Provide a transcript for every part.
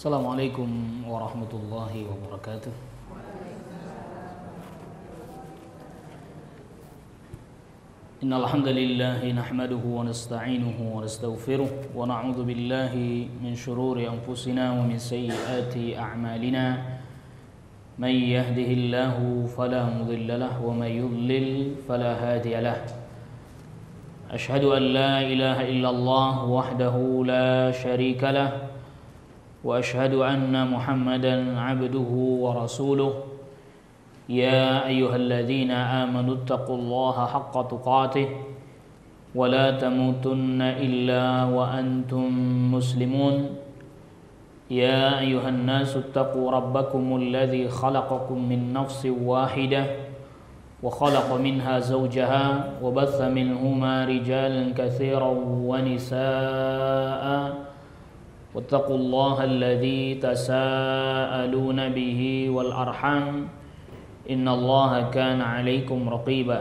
Assalamualaikum warahmatullahi wabarakatuh. Innal hamdalillah nahmaduhu wa nasta'inuhu wa nastaghfiruh wa na'udzu billahi min shururi anfusina wa min sayyiati a'malina. May yahdihillahu fala mudilla lahu wa may yudlil fala hadiya lahu. Ashhadu an la ilaha illallah wahdahu la syarika lahu wa ashhadu anna Muhammadan abduhu wa rasuluh. Ya ayyuhalladzina amanu taqullaha haqqa tuqatih wa la tamutunna illa wa antum muslimun. Ya ayyuhan nasu taqu rabbakumul ladzi khalaqakum min nafsin wahidah wa khalaqa minha zawjaha wa batha minhuma rijalan katsiran wa nisaa'a. واتقوا الله الذي تساءلون به والأرحام إن الله كان عليكم رقيبا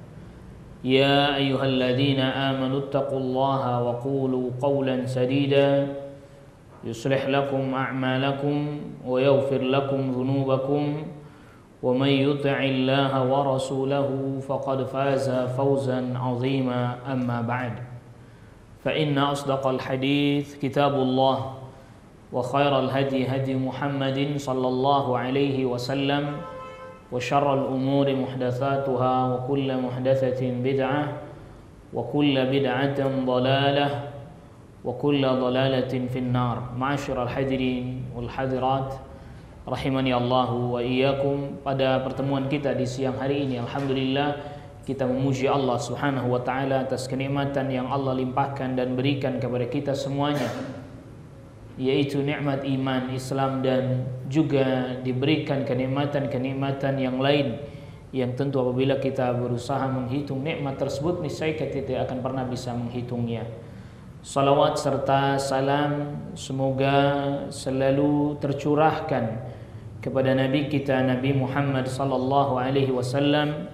يا أيها الذين آمنوا اتقوا الله وقولوا قولا سديدا يصلح لكم أعمالكم ويغفر لكم ذنوبكم ومن يطع الله ورسوله فقد فاز فوزا عظيما أما بعد فإن أصدق الحديث كتاب الله وخير الهدي هدي محمد صلى الله عليه وسلم وشر الأمور محدثاتها وكل محدثة بدعة وكل بدعة ضلالة وكل ضلالة في النار. معاشر الحاضرين والحاضرات rahimani Allah wa iyyakum. Pada pertemuan kita di siang hari ini, alhamdulillah kita memuji Allah Subhanahu wa taala atas kenikmatan yang Allah limpahkan dan berikan kepada kita semuanya, yaitu nikmat iman, Islam, dan juga diberikan kenikmatan-kenikmatan yang lain yang tentu apabila kita berusaha menghitung nikmat tersebut niscaya kita tidak akan pernah bisa menghitungnya. Salawat serta salam semoga selalu tercurahkan kepada Nabi kita Nabi Muhammad sallallahu alaihi wasallam,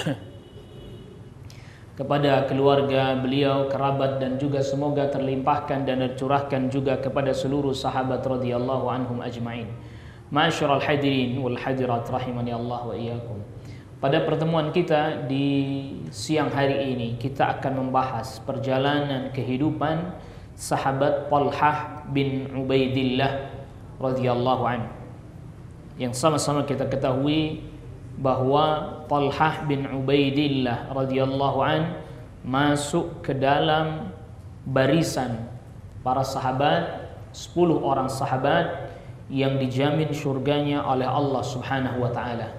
kepada keluarga beliau, kerabat, dan juga semoga terlimpahkan dan tercurahkan juga kepada seluruh sahabat radhiyallahu anhum ajma'in. Ma'asyiral hadirin wal hadirat rahimani Allah wa iyyakum. Pada pertemuan kita di siang hari ini kita akan membahas perjalanan kehidupan sahabat Talhah bin Ubaidillah radhiyallahu anhu. Yang sama-sama kita ketahui bahwa Talhah bin Ubaidillah radhiyallahu an masuk ke dalam barisan para sahabat, 10 orang sahabat yang dijamin surganya oleh Allah Subhanahu wa taala.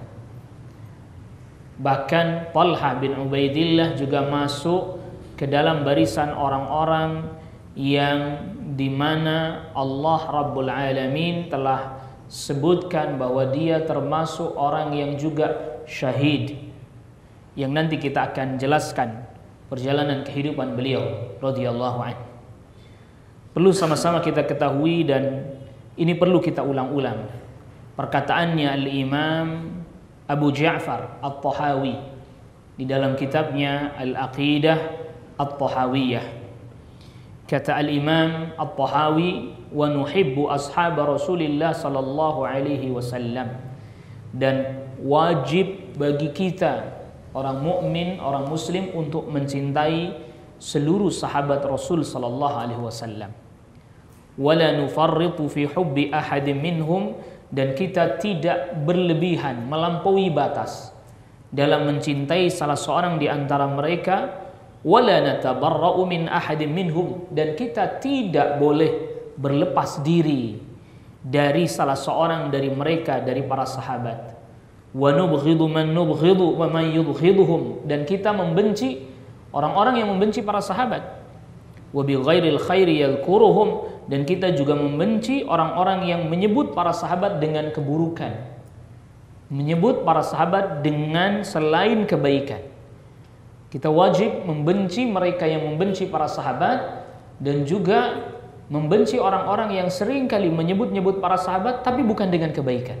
Bahkan Talhah bin Ubaidillah juga masuk ke dalam barisan orang-orang yang dimana Allah Rabbul Alamin telah sebutkan bahwa dia termasuk orang yang juga syahid, yang nanti kita akan jelaskan perjalanan kehidupan beliau radhiyallahu anhu. Perlu sama-sama kita ketahui dan ini perlu kita ulang-ulang perkataannya Al-Imam Abu Ja'far At-Tahawi di dalam kitabnya Al-Aqidah At-Tahawiyah. Kata Al-Imam At-Tahawi, wa nuhibbu ashab Rasulillah sallallahu alaihi wasallam, dan wajib bagi kita orang mukmin, orang muslim untuk mencintai seluruh sahabat Rasul sallallahu alaihi wasallam. Wala nufarritu fi hubbi ahadin minhum, dan kita tidak berlebihan melampaui batas dalam mencintai salah seorang di antara mereka. Wala natabarra'u min ahadin minhum, dan kita tidak boleh berlepas diri dari salah seorang dari mereka, dari para sahabat. Wa nubghidu man nubghidu wa man yubghiduhum, dan kita membenci orang-orang yang membenci para sahabat. Wa bi ghairil khairi yadhkuruhum, dan kita juga membenci orang-orang yang menyebut para sahabat dengan keburukan, menyebut para sahabat dengan selain kebaikan. Kita wajib membenci mereka yang membenci para sahabat, dan juga membenci orang-orang yang sering kali menyebut-nyebut para sahabat tapi bukan dengan kebaikan.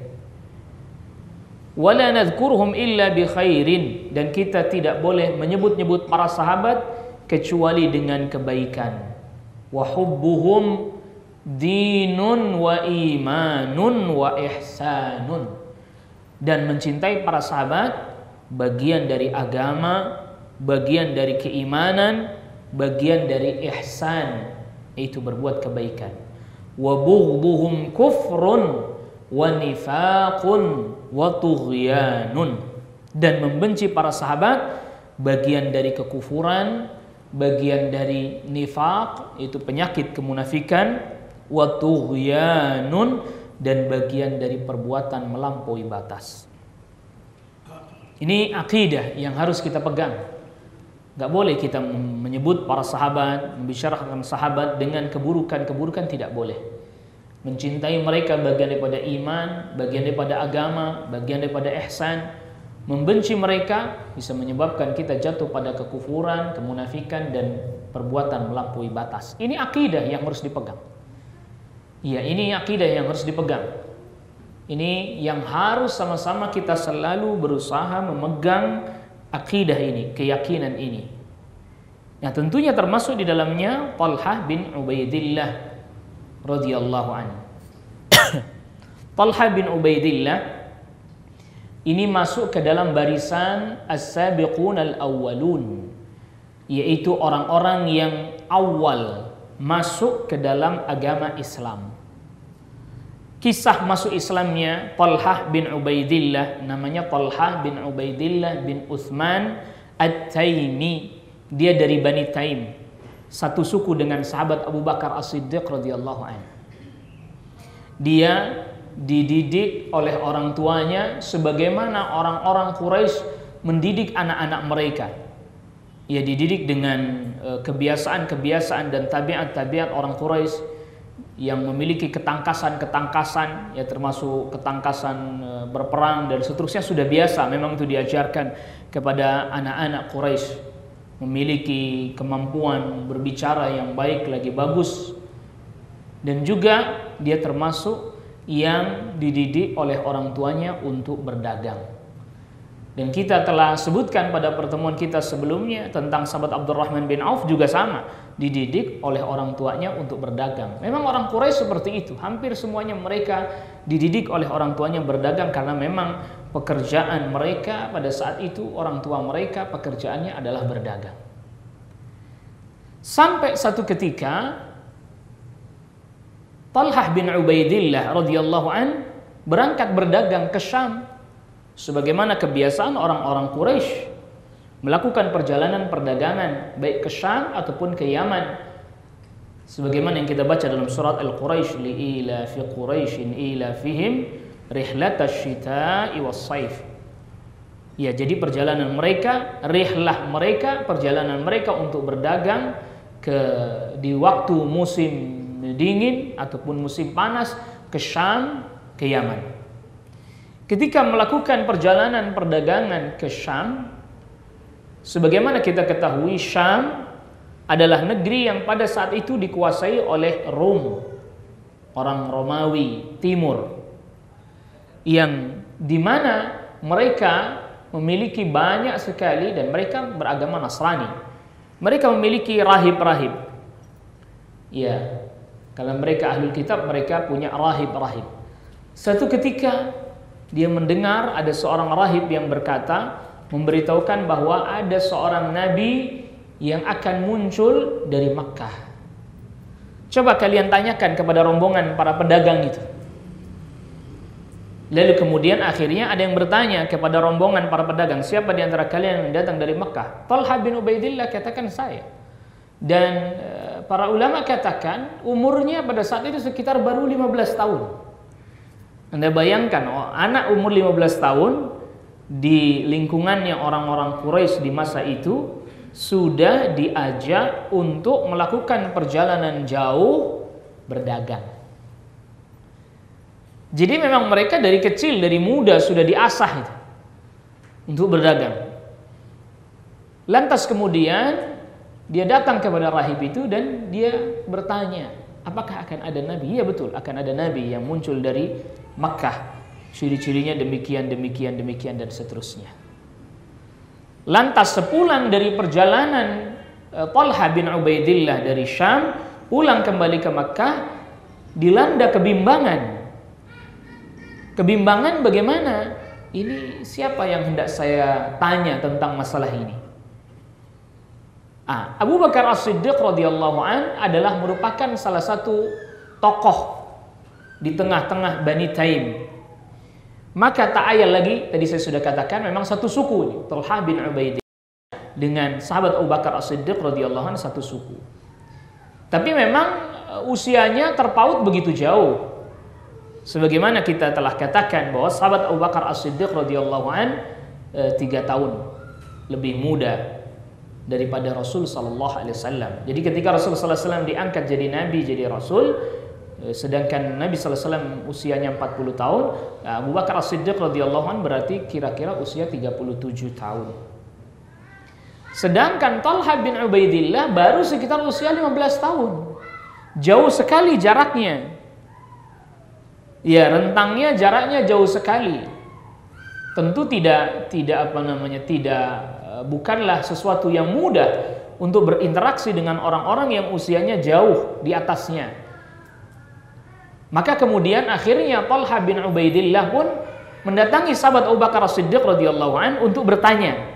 Wala nadhkuruhum illa bi khairin, dan kita tidak boleh menyebut-nyebut para sahabat kecuali dengan kebaikan. Wa hubbuhum dinun wa imanun wa ihsanun. Dan mencintai para sahabat bagian dari agama, bagian dari keimanan, bagian dari ihsan, yaitu berbuat kebaikan. Wa bughdhuhum kufrun wa nifaqun wa tughyanun. Dan membenci para sahabat bagian dari kekufuran, bagian dari nifaq, itu penyakit kemunafikan, wa tughyanun, dan bagian dari perbuatan melampaui batas. Ini akidah yang harus kita pegang. Gak boleh kita menyebut para sahabat, membicarakan sahabat dengan keburukan-keburukan, tidak boleh. Mencintai mereka bagian daripada iman, bagian daripada agama, bagian daripada ihsan. Membenci mereka bisa menyebabkan kita jatuh pada kekufuran, kemunafikan, dan perbuatan melampaui batas. Ini akidah yang harus dipegang. Ya, ini akidah yang harus dipegang. Ini yang harus sama-sama kita selalu berusaha memegang akidah ini, keyakinan ini. Nah, tentunya termasuk di dalamnya Talhah bin Ubaidillah radhiyallahu anhu. Talhah bin Ubaidillah ini masuk ke dalam barisan as-sabiqun al-awwalun, yaitu orang-orang yang awal masuk ke dalam agama Islam. Kisah masuk Islamnya Talhah bin Ubaidillah, namanya Talhah bin Ubaidillah bin Uthman At-Taimi. Dia dari Bani Taim, satu suku dengan sahabat Abu Bakar As-Siddiq radhiyallahu anhu. Dia dididik oleh orang tuanya sebagaimana orang-orang Quraisy mendidik anak-anak mereka. Ia dididik dengan kebiasaan-kebiasaan dan tabiat-tabiat orang Quraisy yang memiliki ketangkasan-ketangkasan, ya termasuk ketangkasan berperang dan seterusnya, sudah biasa. Memang itu diajarkan kepada anak-anak Quraisy, memiliki kemampuan berbicara yang baik lagi bagus. Dan juga dia termasuk yang dididik oleh orang tuanya untuk berdagang. Dan kita telah sebutkan pada pertemuan kita sebelumnya tentang sahabat Abdurrahman bin Auf juga sama, dididik oleh orang tuanya untuk berdagang. Memang orang Quraisy seperti itu, hampir semuanya mereka dididik oleh orang tuanya berdagang, karena memang pekerjaan mereka pada saat itu, orang tua mereka pekerjaannya adalah berdagang. Sampai satu ketika Talhah bin Ubaidillah radhiyallahu an berangkat berdagang ke Syam. Sebagaimana kebiasaan orang-orang Quraisy melakukan perjalanan perdagangan baik ke Syam ataupun ke Yaman. Sebagaimana yang kita baca dalam surat Al-Quraisy, li'ila fi Quraisyin ila fihim rihlatasy syita'i was-saif. Ya, jadi perjalanan mereka, rihlah mereka, perjalanan mereka untuk berdagang di waktu musim dingin ataupun musim panas ke Syam, ke Yaman. Ketika melakukan perjalanan perdagangan ke Syam, sebagaimana kita ketahui, Syam adalah negeri yang pada saat itu dikuasai oleh Rom, orang Romawi Timur, yang dimana mereka memiliki banyak sekali, dan mereka beragama Nasrani. Mereka memiliki rahib-rahib. Ya, kalau mereka ahlul kitab, mereka punya rahib-rahib. Satu ketika dia mendengar ada seorang rahib yang berkata, memberitahukan bahwa ada seorang nabi yang akan muncul dari Makkah. Coba kalian tanyakan kepada rombongan para pedagang itu. Lalu kemudian akhirnya ada yang bertanya kepada rombongan para pedagang, siapa di antara kalian yang datang dari Makkah? Talhah bin Ubaidillah katakan saya. Dan para ulama katakan umurnya pada saat itu sekitar baru 15 tahun. Anda bayangkan, anak umur 15 tahun di lingkungannya orang-orang Quraisy di masa itu sudah diajak untuk melakukan perjalanan jauh berdagang. Jadi memang mereka dari kecil, dari muda sudah diasah itu untuk berdagang. Lantas kemudian dia datang kepada rahib itu dan dia bertanya, apakah akan ada nabi? Iya betul, akan ada nabi yang muncul dari Makkah. Ciri-cirinya demikian, demikian, demikian, dan seterusnya. Lantas sepulang dari perjalanan Talhah bin Ubaidillah dari Syam, pulang kembali ke Makkah, dilanda kebimbangan. Kebimbangan bagaimana? Ini siapa yang hendak saya tanya tentang masalah ini? Abu Bakar As-Siddiq radhiyallahu an adalah merupakan salah satu tokoh di tengah-tengah Bani Taim. Maka tak ayal lagi, tadi saya sudah katakan memang satu suku, Talha bin Ubaidillah dengan sahabat Abu Bakar As-Siddiq radhiyallahu an satu suku. Tapi memang usianya terpaut begitu jauh. Sebagaimana kita telah katakan bahwa sahabat Abu Bakar As-Siddiq radhiyallahu an 3 tahun lebih muda daripada Rasul sallallahu alaihi wasallam. Jadi ketika Rasul sallallahu alaihi wasallam diangkat jadi nabi, jadi rasul, sedangkan Nabi sallallahu alaihi wasallam usianya 40 tahun, Abu Bakar As-Siddiq radhiyallahu an berarti kira-kira usia 37 tahun. Sedangkan Talha bin Ubaidillah baru sekitar usia 15 tahun. Jauh sekali jaraknya. Ya, rentangnya, jaraknya jauh sekali. Tentu bukanlah sesuatu yang mudah untuk berinteraksi dengan orang-orang yang usianya jauh di atasnya. Maka kemudian akhirnya Talha bin Ubaidillah pun mendatangi sahabat Abu Bakar As-Siddiq radhiyallahu an untuk bertanya.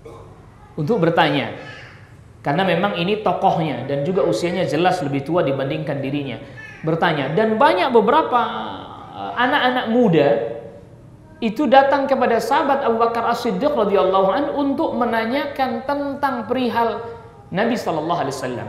Karena memang ini tokohnya dan juga usianya jelas lebih tua dibandingkan dirinya. Bertanya, dan banyak beberapa anak-anak muda itu datang kepada sahabat Abu Bakar As-Siddiq radhiyallahu an untuk menanyakan tentang perihal Nabi sallallahu alaihi wasallam.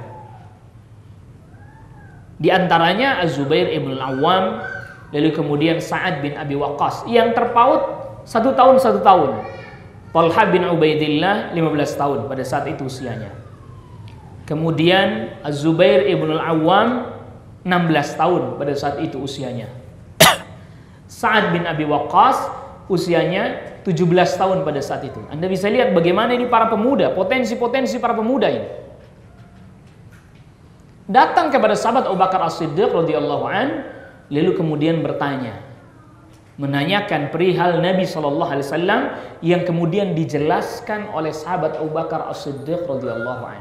Di antaranya Az-Zubair ibn Al-Awwam, lalu kemudian Sa'ad bin Abi Waqqas yang terpaut 1 tahun 1 tahun. Talha bin Ubaidillah 15 tahun pada saat itu usianya. Kemudian Az-Zubair ibn Al-Awwam 16 tahun pada saat itu usianya. Sa'ad bin Abi Waqqas usianya 17 tahun pada saat itu. Anda bisa lihat bagaimana ini para pemuda, potensi-potensi para pemuda ini. Datang kepada sahabat Abu Bakar As-Siddiq radhiyallahu an, lalu kemudian bertanya, menanyakan perihal Nabi sallallahu alaihi wasallam yang kemudian dijelaskan oleh sahabat Abu Bakar As-Siddiq radhiyallahu an.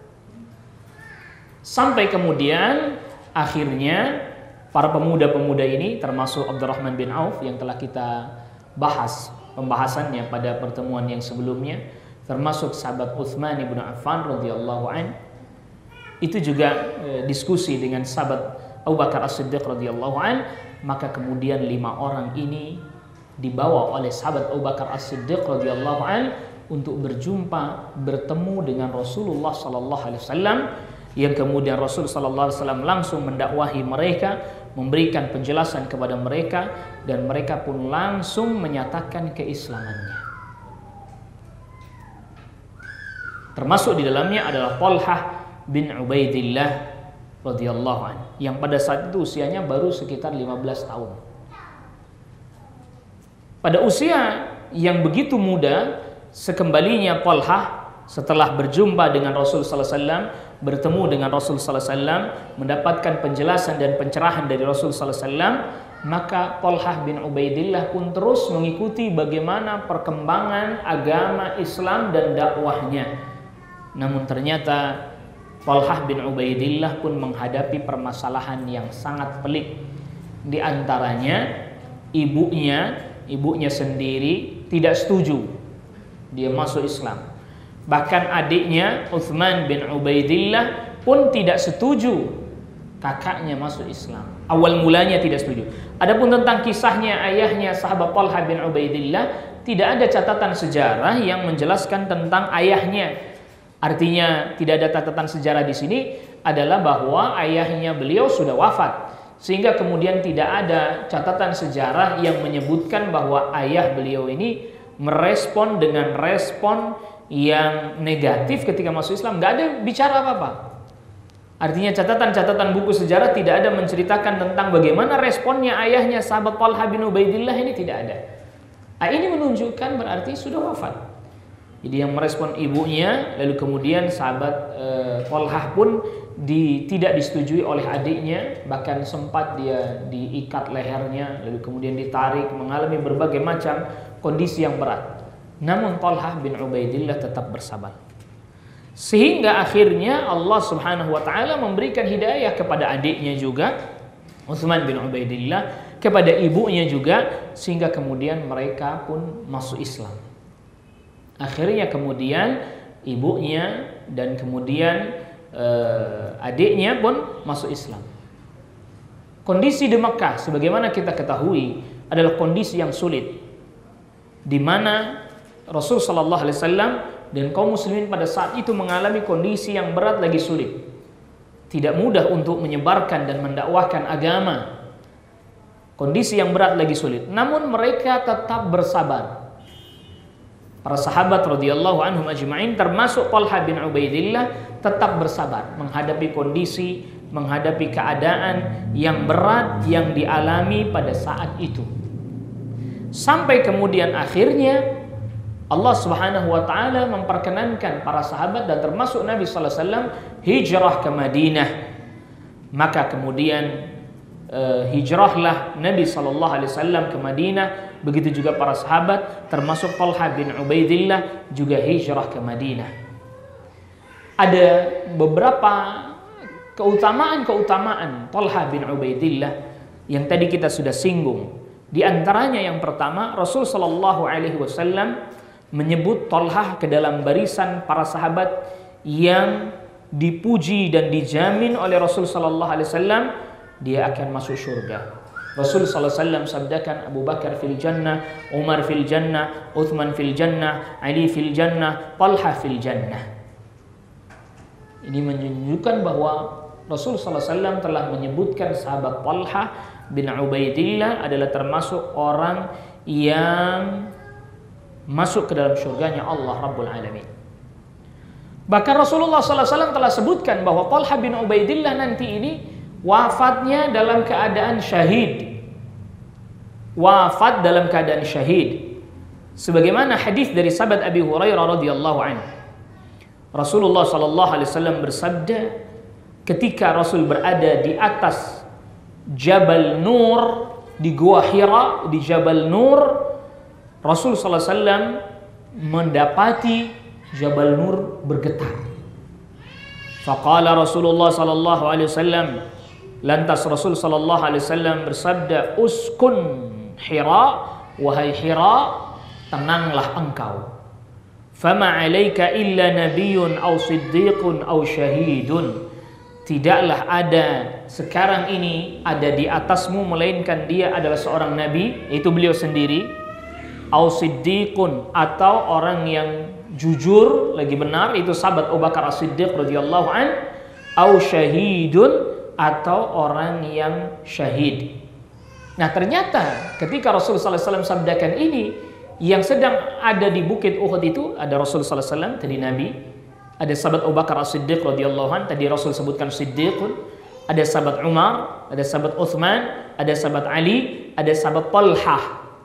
Sampai kemudian akhirnya para pemuda-pemuda ini termasuk Abdurrahman bin Auf yang telah kita bahas pembahasannya pada pertemuan yang sebelumnya, termasuk sahabat Utsman bin Affan radhiyallahu an, itu juga diskusi dengan sahabat Abu Bakar As-Siddiq radhiyallahu an. Maka kemudian 5 orang ini dibawa oleh sahabat Abu Bakar As-Siddiq radhiyallahu an untuk bertemu dengan Rasulullah sallallahu alaihi wasallam, yang kemudian Rasul sallallahu alaihi wasallam langsung mendakwahi mereka, memberikan penjelasan kepada mereka, dan mereka pun langsung menyatakan keislamannya. Termasuk di dalamnya adalah Talha bin Ubaidillah radhiyallahu anhu yang pada saat itu usianya baru sekitar 15 tahun. Pada usia yang begitu muda, sekembalinya Talha setelah berjumpa dengan Rasul sallallahu alaihi wasallam, bertemu dengan Rasul sallallahu alaihi wasallam, mendapatkan penjelasan dan pencerahan dari Rasul sallallahu alaihi wasallam, maka Talha bin Ubaidillah pun terus mengikuti bagaimana perkembangan agama Islam dan dakwahnya. Namun ternyata Talha bin Ubaidillah pun menghadapi permasalahan yang sangat pelik. Di antaranya ibunya sendiri tidak setuju dia masuk Islam. Bahkan adiknya Utsman bin Ubaidillah pun tidak setuju kakaknya masuk Islam. Awal mulanya tidak setuju. Adapun tentang kisahnya ayahnya sahabat Talha bin Ubaidillah, tidak ada catatan sejarah yang menjelaskan tentang ayahnya. Artinya tidak ada catatan sejarah di sini adalah bahwa ayahnya beliau sudah wafat, sehingga kemudian tidak ada catatan sejarah yang menyebutkan bahwa ayah beliau ini merespon dengan respon yang negatif ketika masuk Islam. Nggak ada bicara apa-apa. Artinya catatan-catatan buku sejarah tidak ada menceritakan tentang bagaimana responnya ayahnya sahabat Talha bin Ubaidillah, ini tidak ada. Ini menunjukkan berarti sudah wafat. Jadi yang merespon ibunya, lalu kemudian sahabat Talha pun tidak disetujui oleh adiknya, bahkan sempat dia diikat lehernya, lalu kemudian ditarik, mengalami berbagai macam kondisi yang berat. Namun Talha bin Ubaidillah tetap bersabar. Sehingga akhirnya Allah Subhanahu wa taala memberikan hidayah kepada adiknya juga, Utsman bin Ubaidillah, kepada ibunya juga, sehingga kemudian mereka pun masuk Islam. Akhirnya kemudian ibunya dan kemudian adiknya pun masuk Islam. Kondisi di Mekah sebagaimana kita ketahui adalah kondisi yang sulit, di mana Rasul sallallahu alaihi wasallam dan kaum muslimin pada saat itu mengalami kondisi yang berat lagi sulit. Tidak mudah untuk menyebarkan dan mendakwahkan agama. Kondisi yang berat lagi sulit. Namun mereka tetap bersabar. Para sahabat radhiyallahu anhum ajma'in termasuk Talha bin Ubaidillah tetap bersabar menghadapi kondisi, menghadapi keadaan yang berat yang dialami pada saat itu. Sampai kemudian akhirnya Allah Subhanahu wa taala memperkenankan para sahabat dan termasuk Nabi sallallahu alaihi wasallam hijrah ke Madinah. Maka kemudian hijrahlah Nabi sallallahu alaihi wasallam ke Madinah, begitu juga para sahabat termasuk Talha bin Ubaidillah juga hijrah ke Madinah. Ada beberapa keutamaan Talha bin Ubaidillah yang tadi kita sudah singgung. Di antaranya yang pertama, Rasul sallallahu alaihi wasallam menyebut Talha ke dalam barisan para sahabat yang dipuji dan dijamin oleh Rasul sallallahu alaihi wasallam dia akan masuk surga. Rasul sallallahu alaihi wasallam sabdakan, Abu Bakar fil jannah, Umar fil jannah, Uthman fil jannah, Ali fil jannah, Talha fil jannah. Ini menunjukkan bahwa Rasul sallallahu alaihi wasallam telah menyebutkan sahabat Talha bin Ubaidillah adalah termasuk orang yang masuk ke dalam surganya Allah Rabbul Alamin. Bahkan Rasulullah sallallahu alaihi wasallam telah sebutkan bahwa Talha bin Ubaidillah nanti ini wafatnya dalam keadaan syahid. Wafat dalam keadaan syahid. Sebagaimana hadis dari sahabat Abi Hurairah radhiyallahu anhu. Rasulullah sallallahu alaihi wasallam bersabda ketika Rasul berada di atas Jabal Nur di Gua Hira di Jabal Nur, Rasul sallallahu alaihi wasallam mendapati Jabal Nur bergetar. Faqala Rasulullah sallallahu alaihi wasallam, lantas Rasul sallallahu alaihi wasallam bersabda, uskun Hira, wahai Hira, tenanglah engkau. Fama 'alaika illa nabiyyun aw siddiqun aw syahidun. Tidaklah ada sekarang ini ada di atasmu melainkan dia adalah seorang nabi, yaitu beliau sendiri, aw siddiqun, atau orang yang jujur lagi benar, itu sahabat Abu Bakar As-Siddiq radhiyallahu an, aw syahidun, atau orang yang syahid. Nah, ternyata ketika Rasulullah SAW sabdakan ini, yang sedang ada di bukit Uhud itu ada Rasulullah SAW, tadi Nabi, ada sahabat Abu Bakar As-Siddiq radhiyallahu an, tadi Rasul sebutkan Siddiqun, ada sahabat Umar, ada sahabat Uthman, ada sahabat Ali, ada sahabat Talha.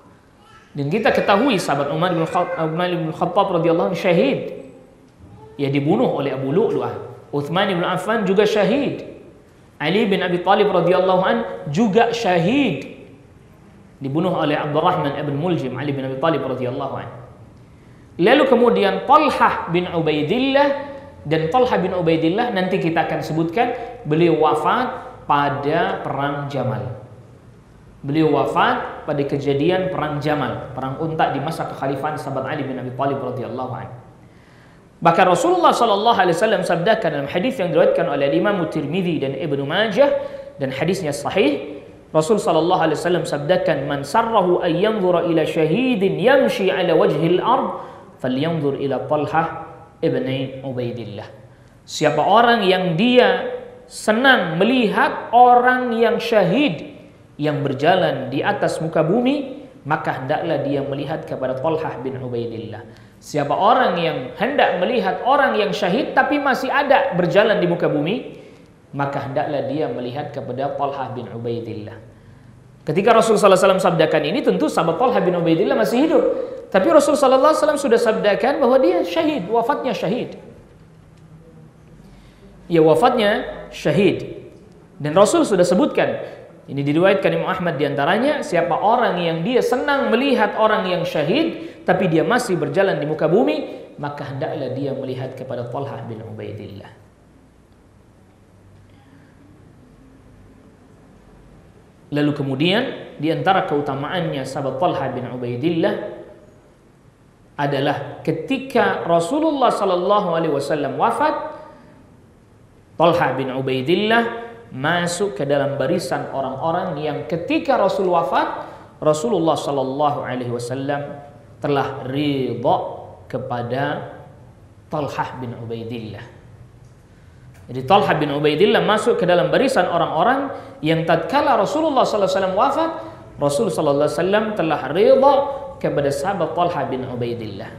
Dan kita ketahui sahabat Umar bin Khattab radhiyallahu anhu syahid. Ia dibunuh oleh Abu Lu'lu'ah. Uthman bin Affan juga syahid. Ali bin Abi Thalib radhiyallahu anhu juga syahid. Dibunuh oleh Abdurrahman ibn Muljim, Ali bin Abi Thalib radhiyallahu anhu. Lalu kemudian Talha bin Ubaidillah, dan Talha bin Ubaidillah nanti kita akan sebutkan beliau wafat pada perang Jamal. Beliau wafat pada kejadian perang Jamal, perang unta di masa kekhalifahan sahabat Ali bin Abi Thalib radhiyallahu anhu. Bahkan Rasulullah sallallahu alaihi wasallam sabdakan dalam hadis yang diriwayatkan oleh Imam Tirmidzi dan Ibnu Majah dan hadisnya sahih, Rasul sallallahu alaihi wasallam sabdakan, man sarrahu ay yanzura ila syahidin yamshi ala wajhil ard falyanzur ila Talha ibn Ubaidillah. Siapa orang yang dia senang melihat orang yang syahid yang berjalan di atas muka bumi, maka hendaklah dia melihat kepada Talha bin Ubaidillah. Siapa orang yang hendak melihat orang yang syahid tapi masih ada berjalan di muka bumi, maka hendaklah dia melihat kepada Talha bin Ubaidillah. Ketika Rasulullah SAW sabdakan ini, tentu sahabat Talha bin Ubaidillah masih hidup, tapi Rasulullah SAW sudah sabdakan bahwa dia syahid, wafatnya syahid. Ya, wafatnya syahid. Dan Rasul sudah sebutkan, ini diriwayatkan Imam Ahmad diantaranya, siapa orang yang dia senang melihat orang yang syahid tapi dia masih berjalan di muka bumi, maka hendaklah dia melihat kepada Talha bin Ubaidillah. Lalu kemudian di antara keutamaannya sahabat Talha bin Ubaidillah adalah ketika Rasulullah sallallahu alaihi wasallam wafat, Talha bin Ubaidillah masuk ke dalam barisan orang-orang yang ketika Rasul wafat, Rasulullah sallallahu alaihi wasallam telah ridha kepada Talha bin Ubaidillah. Jadi Talha bin Ubaidillah masuk ke dalam barisan orang-orang yang tatkala Rasulullah sallallahu alaihi wasallam wafat, Rasul sallallahu alaihi wasallam telah ridha kepada sahabat Talha bin Ubaidillah.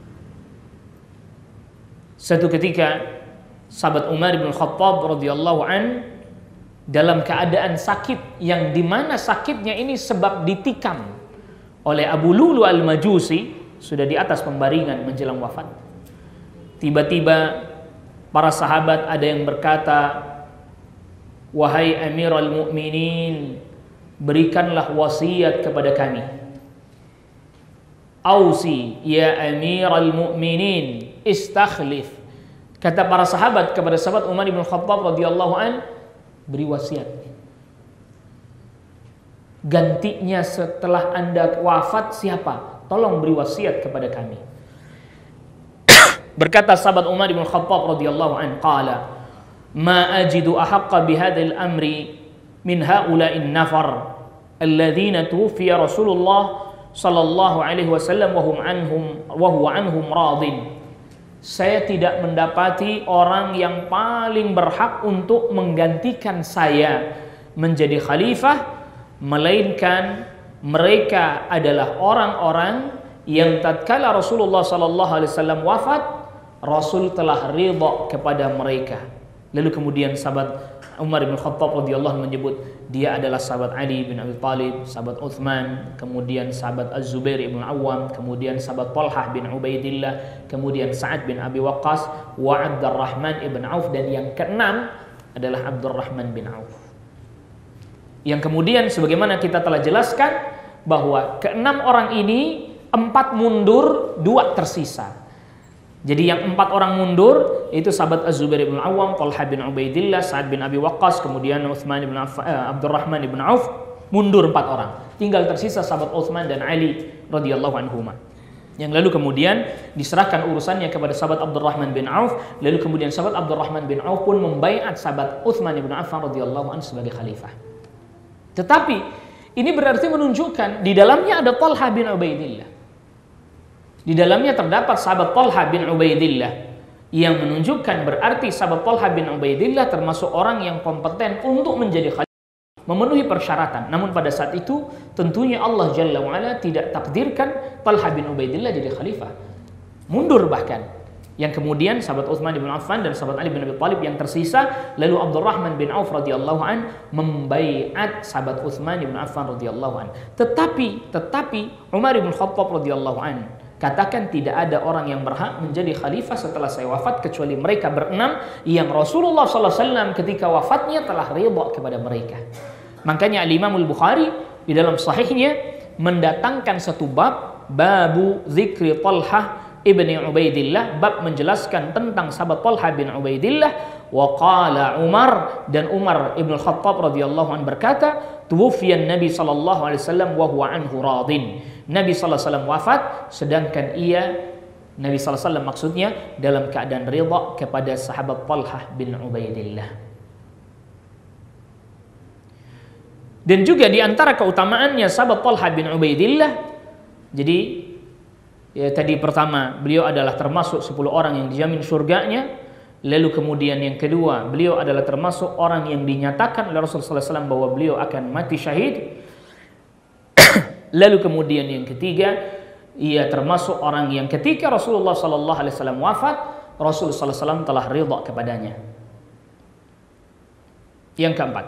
Satu ketika sahabat Umar bin Khattab radhiyallahu an dalam keadaan sakit, yang dimana sakitnya ini sebab ditikam oleh Abu Lulu al-Majusi, sudah di atas pembaringan menjelang wafat. Tiba-tiba para sahabat ada yang berkata, "Wahai Amirul Mukminin, berikanlah wasiat kepada kami." "Ausi ya Amirul Mukminin, istakhlif." Kata para sahabat kepada sahabat Umar bin Khattab radhiyallahu an, beri wasiat. Gantinya setelah Anda wafat siapa? Tolong beri wasiat kepada kami. Berkata sahabat Umar bin Khattab radhiyallahu an, qala ma ajidu ahaqqa bihadzal amri min haula'in nafar alladhina tuwfiya Rasulullah sallallahu alaihi wasallam wa huwa anhum radin. Saya tidak mendapati orang yang paling berhak untuk menggantikan saya menjadi khalifah, melainkan mereka adalah orang-orang yang tatkala Rasulullah sallallahu alaihi wasallam wafat, Rasul telah ridha kepada mereka. Lalu kemudian sahabat Umar bin Khattab radhiyallahu menyebut dia adalah sahabat Ali bin Abi Thalib, sahabat Uthman, kemudian sahabat Az-Zubair bin Awam, kemudian sahabat Talha bin Ubaidillah, kemudian Sa'ad bin Abi Waqqas, wa Abdurrahman ibn Auf, dan yang keenam adalah Abdurrahman bin Auf. Yang kemudian sebagaimana kita telah jelaskan bahwa keenam orang ini 4 mundur, 2 tersisa. Jadi yang 4 orang mundur itu sahabat Az-Zubair bin Awam, Talha bin Ubaidillah, Sa'ad bin Abi Waqqas, kemudian Uthman bin Abdurrahman bin Auf, mundur 4 orang. Tinggal tersisa sahabat Uthman dan Ali radhiyallahu anhuma. Yang lalu kemudian diserahkan urusannya kepada sahabat Abdurrahman bin Auf, lalu kemudian sahabat Abdurrahman bin Auf pun membaiat sahabat Uthman bin Affan radhiyallahu anhu sebagai khalifah. Tetapi ini berarti menunjukkan di dalamnya ada Talha bin Ubaidillah. Di dalamnya terdapat sahabat Talha bin Ubaidillah, yang menunjukkan berarti sahabat Talha bin Ubaidillah termasuk orang yang kompeten untuk menjadi khalifah, memenuhi persyaratan. Namun pada saat itu tentunya Allah Jalla wa'ala tidak takdirkan Talha bin Ubaidillah jadi khalifah, mundur bahkan. Yang kemudian sahabat Uthman bin Affan dan sahabat Ali bin Abi Thalib yang tersisa, lalu Abdurrahman bin Auf radhiyallahu an membaiat sahabat Uthman bin Affan radhiyallahu an. Tetapi Umar bin Khattab radhiyallahu an katakan tidak ada orang yang berhak menjadi khalifah setelah saya wafat kecuali mereka berenam yang Rasulullah SAW ketika wafatnya telah ridha kepada mereka. Makanya Al-Imam Al-Bukhari di dalam sahihnya mendatangkan satu bab, babu zikri Talha ibni Ubaidillah, bab menjelaskan tentang sahabat Talha bin Ubaidillah. Wa qala Umar, dan Umar ibn Khattab radhiyallahu anhu berkata, tuwfiya Nabi sallallahu alaihi wasallam wa huwa anhu radin. Nabi sallallahu alaihi wasallam wafat sedangkan Nabi sallallahu alaihi wasallam maksudnya dalam keadaan ridha kepada sahabat Talha bin Ubaidillah. Dan juga di antara keutamaannya sahabat Talha bin Ubaidillah, jadi ya, tadi pertama beliau adalah termasuk 10 orang yang dijamin surganya. Lalu kemudian yang kedua, beliau adalah termasuk orang yang dinyatakan oleh Rasulullah SAW bahwa beliau akan mati syahid. Lalu kemudian yang ketiga, ia termasuk orang yang ketika Rasulullah SAW wafat, Rasulullah SAW telah ridha kepadanya. Yang keempat,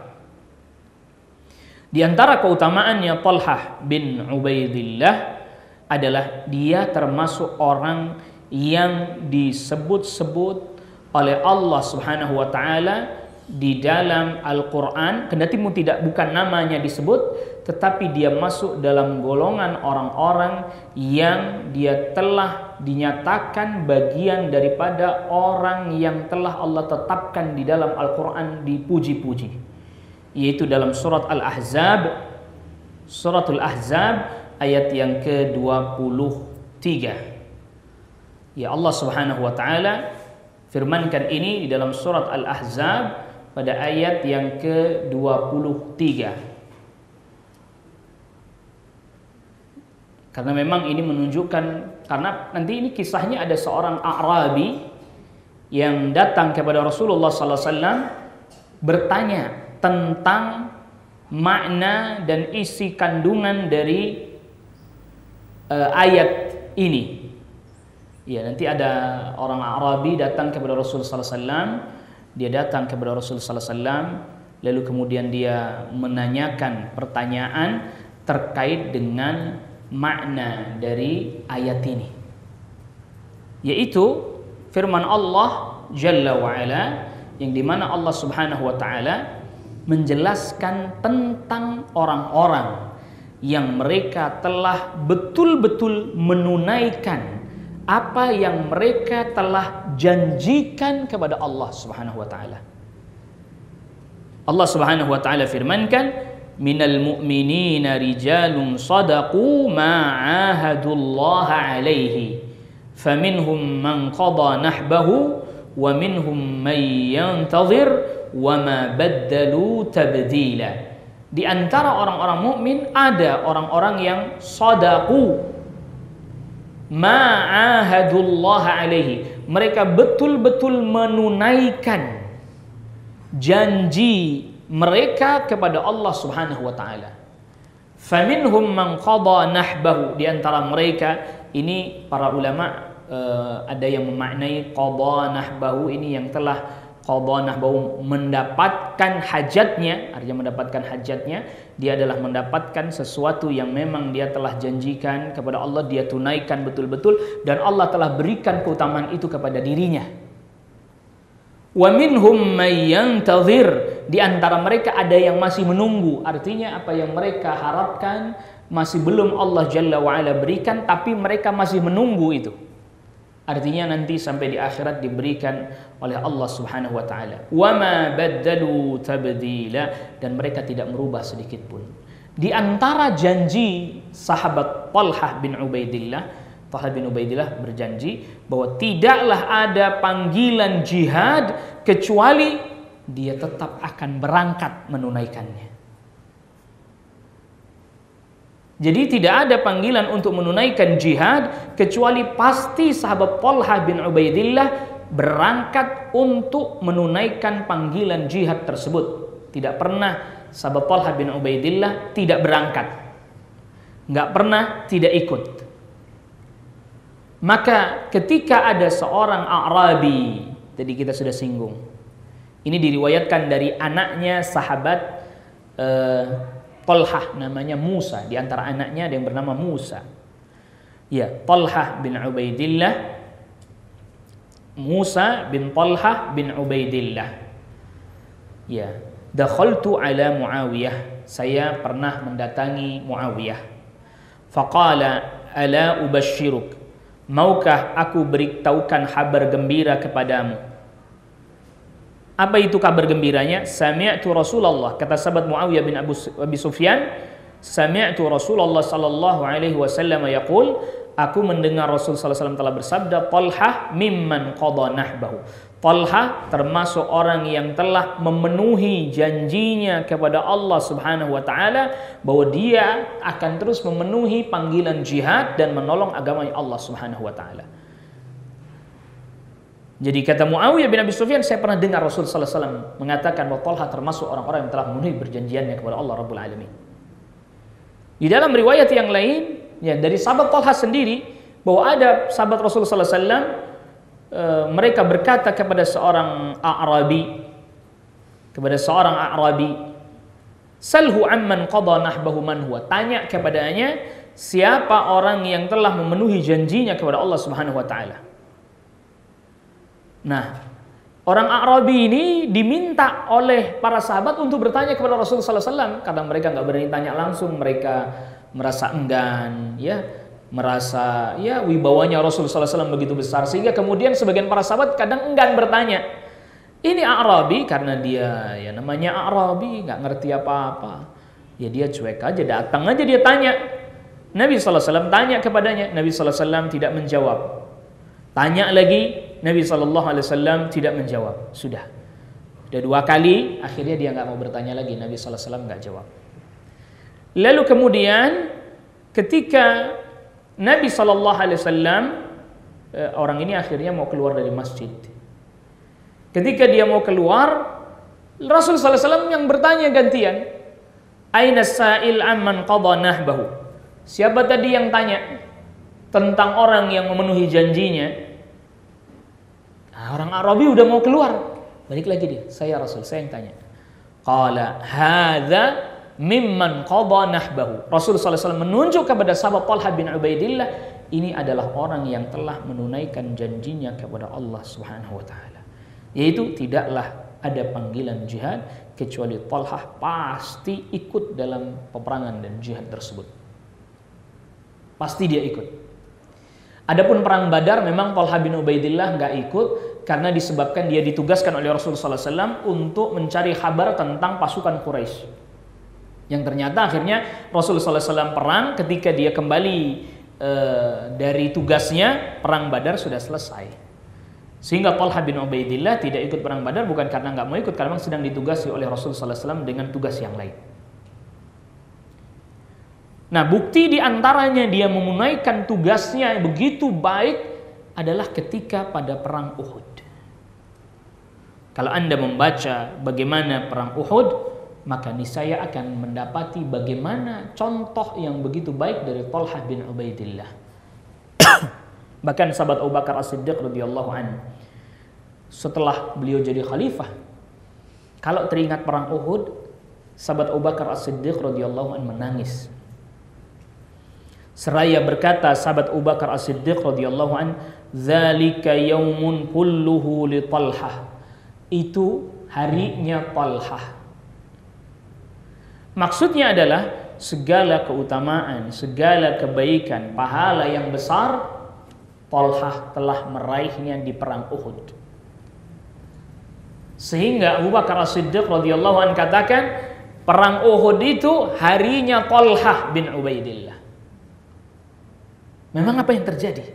di antara keutamaannya Talha bin Ubaidillah adalah dia termasuk orang yang disebut-sebut oleh Allah Subhanahu wa taala di dalam Al-Qur'an, kendati bukan namanya disebut, tetapi dia masuk dalam golongan orang-orang yang dia telah dinyatakan bagian daripada orang yang telah Allah tetapkan di dalam Al-Qur'an dipuji-puji. yaitu dalam surat Al-Ahzab, suratul Ahzab ayat yang ke-23. Ya, Allah Subhanahu wa taala firmankan ini di dalam surat Al-Ahzab pada ayat yang ke-23. Karena memang ini menunjukkan, karena nanti ini kisahnya ada seorang A'rabi yang datang kepada Rasulullah sallallahu alaihi wasallam bertanya tentang makna dan isi kandungan dari ayat ini. Ya, nanti ada orang A'rabi datang kepada Rasulullah sallallahu alaihi wasallam, dia datang kepada Rasulullah sallallahu alaihi wasallam, lalu kemudian dia menanyakan pertanyaan terkait dengan makna dari ayat ini, yaitu firman Allah Jalla wa'ala, yang dimana Allah Subhanahu wa ta'ala menjelaskan tentang orang-orang yang mereka telah betul-betul menunaikan apa yang mereka telah janjikan kepada Allah Subhanahu wa ta'ala. Allah Subhanahu wa ta'ala firmankan, minal mu'minina rijalun sadaqu ma 'ahadullaha 'alaihi faminhum man qada nahbahu wa minhum man yantazir wa ma baddalu tabdila. Di antara orang-orang mukmin ada orang-orang yang sadaqu ma 'ahadullaha 'alaihi, mereka betul-betul menunaikan janji mereka kepada Allah Subhanahu wa taala. Faminhum man qada nahbahu, di antara mereka ini para ulama ada yang memaknai qada nahbahu ini yang telah qada nahbahu mendapatkan hajatnya, artinya mendapatkan hajatnya, dia adalah mendapatkan sesuatu yang memang dia telah janjikan kepada Allah, dia tunaikan betul-betul dan Allah telah berikan keutamaan itu kepada dirinya. Wa minhum may yantazir, di antara mereka ada yang masih menunggu, artinya apa yang mereka harapkan masih belum Allah Jalla wa ala berikan, tapi mereka masih menunggu itu. Artinya nanti sampai di akhirat diberikan oleh Allah Subhanahu wa taala. Wa ma baddalu tabdila, dan mereka tidak merubah sedikit pun. Di antara janji sahabat Talhah bin Ubaidillah, Talha bin Ubaidillah berjanji bahwa tidaklah ada panggilan jihad kecuali dia tetap akan berangkat menunaikannya. Jadi tidak ada panggilan untuk menunaikan jihad kecuali pasti sahabat Talha bin Ubaidillah berangkat untuk menunaikan panggilan jihad tersebut. Tidak pernah sahabat Talha bin Ubaidillah tidak berangkat, nggak pernah tidak ikut. Maka ketika ada seorang A'rabi, tadi kita sudah singgung, ini diriwayatkan dari anaknya sahabat Talhah, namanya Musa. Di antara anaknya ada yang bernama Musa. Ya, Talhah bin Ubaidillah, Musa bin Talhah bin Ubaidillah. Ya, dakhaltu ala Muawiyah, saya pernah mendatangi Muawiyah. Faqala ala ubashshiruk, maukah aku beritahukan kabar gembira kepadamu? Apa itu kabar gembiranya? Sami'tu Rasulullah, kata sahabat Muawiyah bin Abi Sufyan, sami'tu Rasulullah sallallahu alaihi wasallam yaqul, aku mendengar Rasul sallallahu alaihi wasallam telah bersabda, Talhah mimman qada nahbahu. Talhah termasuk orang yang telah memenuhi janjinya kepada Allah Subhanahu wa taala bahwa dia akan terus memenuhi panggilan jihad dan menolong agama Allah Subhanahu wa taala. Jadi kata Muawiyah bin Abi Sufyan, saya pernah dengar Rasul sallallahu alaihi wasallam mengatakan bahwa Talhah termasuk orang-orang yang telah memenuhi perjanjiannya kepada Allah Rabbul Alamin. Di dalam riwayat yang lain, ya, dari sahabat Talhah sendiri, bahwa ada sahabat Rasul sallallahu alaihi wasallam, mereka berkata kepada seorang A'rabi, salhu amman qada nahbahu man huwa, tanya kepadanya siapa orang yang telah memenuhi janjinya kepada Allah Subhanahu wa taala. Nah, orang A'rabi ini diminta oleh para sahabat untuk bertanya kepada Rasulullah sallallahu alaihi wasallam, karena mereka nggak berani tanya langsung, mereka merasa enggan, ya, merasa wibawanya Rasulullah sallallahu alaihi wasallam begitu besar, sehingga kemudian sebagian para sahabat kadang enggan bertanya. Ini A'rabi, karena dia ya namanya A'rabi, nggak ngerti apa-apa. Ya dia cuek aja, datang aja dia tanya. Nabi SAW tanya kepadanya, Nabi SAW tidak menjawab. Tanya lagi, Nabi SAW tidak menjawab. Sudah 2 kali, akhirnya dia nggak mau bertanya lagi. Nabi SAW nggak jawab. Lalu kemudian ketika Nabi SAW, orang ini akhirnya mau keluar dari masjid. Ketika dia mau keluar, Rasul SAW yang bertanya gantian, Aina sa'il amman qadha nahbahu. Siapa tadi yang tanya tentang orang yang memenuhi janjinya? Nah, orang Arabi udah mau keluar. Balik lagi dia, saya Rasul, saya yang tanya. Qala hadza mimman qadha nahbahu. Rasul SAW menunjuk kepada sahabat Talha bin Ubaidillah, ini adalah orang yang telah menunaikan janjinya kepada Allah Subhanahu wa taala. Yaitu tidaklah ada panggilan jihad kecuali Talha pasti ikut dalam peperangan dan jihad tersebut. Pasti dia ikut. Adapun perang Badar memang Talha bin Ubaidillah nggak ikut karena disebabkan dia ditugaskan oleh Rasulullah SAW untuk mencari kabar tentang pasukan Quraisy. Yang ternyata akhirnya Rasulullah SAW perang, ketika dia kembali dari tugasnya, perang Badar sudah selesai. Sehingga Talha bin Ubaidillah tidak ikut perang Badar bukan karena nggak mau ikut, karena memang sedang ditugasi oleh Rasulullah SAW dengan tugas yang lain. Nah, bukti diantaranya dia menunaikan tugasnya begitu baik adalah ketika pada perang Uhud. Kalau Anda membaca bagaimana perang Uhud, maka niscaya akan mendapati bagaimana contoh yang begitu baik dari Talha bin Ubaidillah. Bahkan sahabat Abu Bakar As-Siddiq radhiyallahu anhu, setelah beliau jadi khalifah, kalau teringat perang Uhud, sahabat Abu Bakar As-Siddiq radhiyallahu anhu menangis. Seraya berkata sahabat Abu Bakar As-Siddiq radhiyallahu anhu, "Dzalika yaumun kulluhu li Talhah." Itu harinya Talhah. Maksudnya adalah segala keutamaan, segala kebaikan, pahala yang besar Talhah telah meraihnya di perang Uhud. Sehingga Abu Bakar As-Siddiq radhiyallahu anhu katakan, perang Uhud itu harinya Talhah bin Ubaidillah. Memang apa yang terjadi?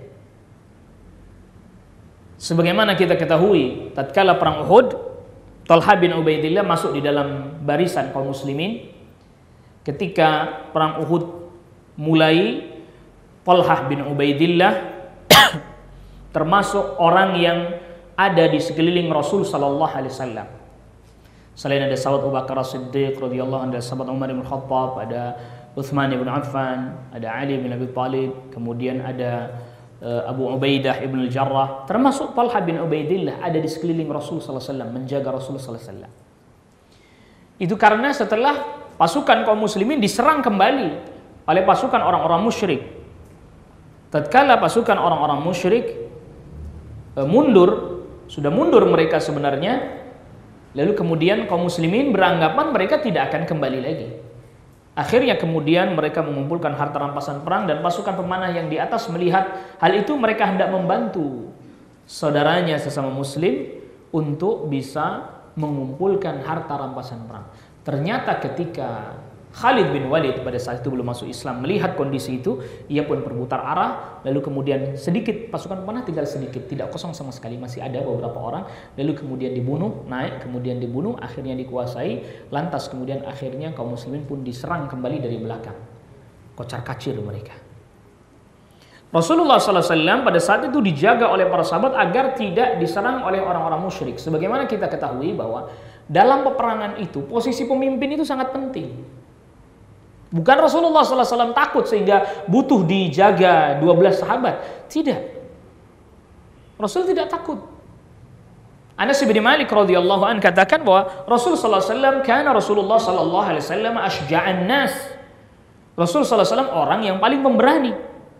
Sebagaimana kita ketahui, tatkala perang Uhud, Talha bin Ubaidillah masuk di dalam barisan kaum muslimin. Ketika perang Uhud mulai, Talha bin Ubaidillah termasuk orang yang ada di sekeliling Rasul sallallahu alaihi wasallam. Selain ada sahabat Abu Bakar As-Siddiq radhiyallahu anhu, ada sahabat Umar bin Khattab, ada Utsman bin Affan, ada Ali bin Abi Thalib, kemudian ada Abu Ubaidah ibn al-Jarrah, termasuk Talha bin Ubaidillah ada di sekeliling Rasul sallallahu alaihi wasallam, menjaga Rasul sallallahu alaihi wasallam. Itu karena setelah pasukan kaum muslimin diserang kembali oleh pasukan orang-orang musyrik. Tatkala pasukan orang-orang musyrik mundur, sudah mundur mereka sebenarnya, lalu kemudian kaum muslimin beranggapan mereka tidak akan kembali lagi. Akhirnya kemudian mereka mengumpulkan harta rampasan perang, dan pasukan pemanah yang di atas melihat hal itu, mereka hendak membantu saudaranya sesama muslim untuk bisa mengumpulkan harta rampasan perang. Ternyata ketika Khalid bin Walid pada saat itu belum masuk Islam melihat kondisi itu, ia pun berputar arah, lalu kemudian sedikit pasukan pemanah tinggal sedikit, tidak kosong sama sekali, masih ada beberapa orang, lalu kemudian dibunuh, naik, kemudian dibunuh, akhirnya dikuasai, lantas kemudian akhirnya kaum muslimin pun diserang kembali dari belakang, kocar-kacir mereka. Rasulullah SAW pada saat itu dijaga oleh para sahabat agar tidak diserang oleh orang-orang musyrik. Sebagaimana kita ketahui bahwa dalam peperangan itu posisi pemimpin itu sangat penting. Bukan Rasulullah SAW takut sehingga butuh dijaga 12 sahabat. Tidak. Rasul tidak takut. Anas bin Malik radhiyallahu anhu katakan bahwa Rasul SAW kana Rasulullah SAW asyja'an nas. Rasul SAW orang yang paling pemberani.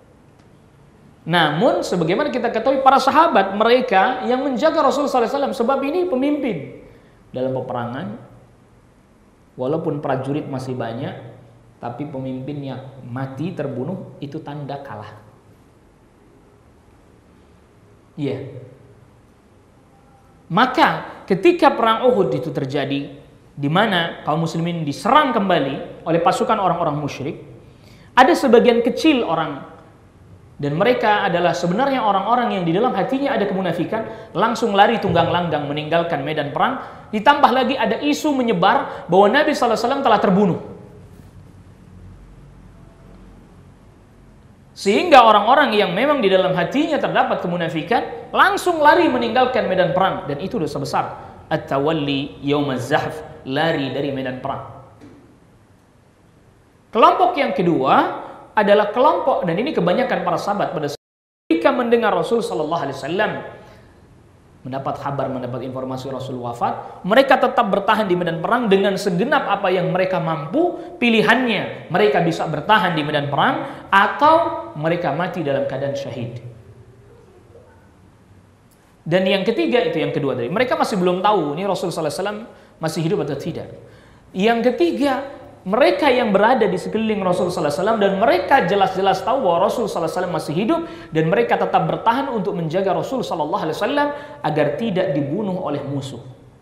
Namun sebagaimana kita ketahui para sahabat mereka yang menjaga Rasul SAW, sebab ini pemimpin dalam peperangan. Walaupun prajurit masih banyak, tapi pemimpinnya mati, terbunuh, itu tanda kalah. Iya. Maka ketika perang Uhud itu terjadi, di mana kaum muslimin diserang kembali oleh pasukan orang-orang musyrik, ada sebagian kecil orang, dan mereka adalah sebenarnya orang-orang yang di dalam hatinya ada kemunafikan, langsung lari tunggang langgang meninggalkan medan perang. Ditambah lagi ada isu menyebar bahwa Nabi SAW telah terbunuh. Sehingga orang-orang yang memang di dalam hatinya terdapat kemunafikan langsung lari meninggalkan medan perang, dan itu dosa besar. At-tawalli yaumaz zahf, lari dari medan perang. Kelompok yang kedua adalah kelompok, dan ini kebanyakan para sahabat pada ketika mendengar Rasul sallallahu alaihi wasallam mendapat kabar, mendapat informasi Rasul wafat, mereka tetap bertahan di medan perang dengan segenap apa yang mereka mampu. Pilihannya, mereka bisa bertahan di medan perang atau mereka mati dalam keadaan syahid. Dan yang ketiga, itu yang kedua tadi, mereka masih belum tahu ini Rasul sallallahu alaihi wasallam masih hidup atau tidak. Yang ketiga, mereka yang berada di sekeliling Rasul sallallahu alaihi wasallam dan mereka jelas-jelas tahu bahwa Rasul sallallahu alaihi wasallam masih hidup, dan mereka tetap bertahan untuk menjaga Rasul sallallahu alaihi wasallam agar tidak dibunuh oleh musuh.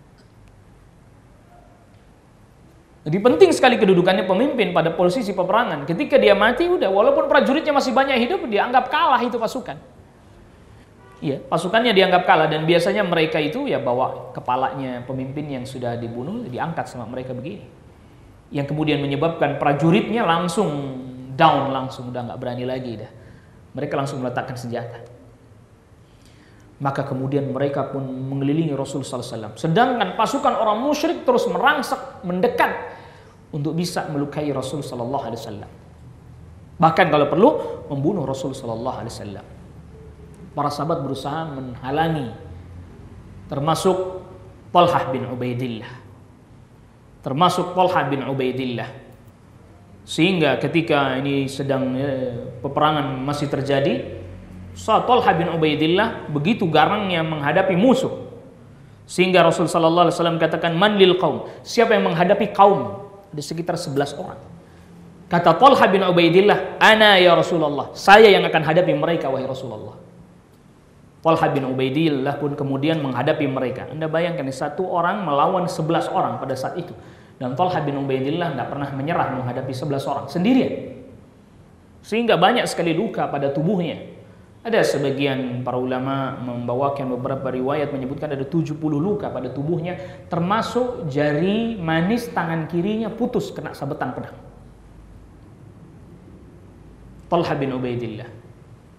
Jadi penting sekali kedudukannya pemimpin pada posisi peperangan. Ketika dia mati, udah, walaupun prajuritnya masih banyak hidup, dianggap kalah itu pasukan. Iya, pasukannya dianggap kalah, dan biasanya mereka itu ya bawa kepalanya pemimpin yang sudah dibunuh, diangkat sama mereka begini. Yang kemudian menyebabkan prajuritnya langsung down, langsung udah nggak berani lagi dah. Mereka langsung meletakkan senjata. Maka kemudian mereka pun mengelilingi Rasul sallallahu alaihi wasallam. Sedangkan pasukan orang musyrik terus merangsek mendekat untuk bisa melukai Rasul sallallahu alaihi wasallam. Bahkan kalau perlu membunuh Rasul sallallahu alaihi wasallam. Para sahabat berusaha menghalangi, termasuk Talhah bin Ubaidillah. Sehingga ketika ini sedang peperangan masih terjadi, saat Talhah bin Ubaidillah begitu garangnya menghadapi musuh, sehingga Rasul sallallahu alaihi wasallam katakan, man lil qaum, siapa yang menghadapi kaum? Ada sekitar 11 orang. Kata Talhah bin Ubaidillah, ana ya Rasulullah, saya yang akan hadapi mereka wahai Rasulullah. Talhah bin Ubaidillah pun kemudian menghadapi mereka. Anda bayangkan, satu orang melawan 11 orang pada saat itu. Dan Talhah bin Ubaidillah tidak pernah menyerah menghadapi 11 orang sendirian. Sehingga banyak sekali luka pada tubuhnya. Ada sebagian para ulama membawakan beberapa riwayat menyebutkan ada 70 luka pada tubuhnya, termasuk jari manis tangan kirinya putus kena sabetan pedang. Talhah bin Ubaidillah.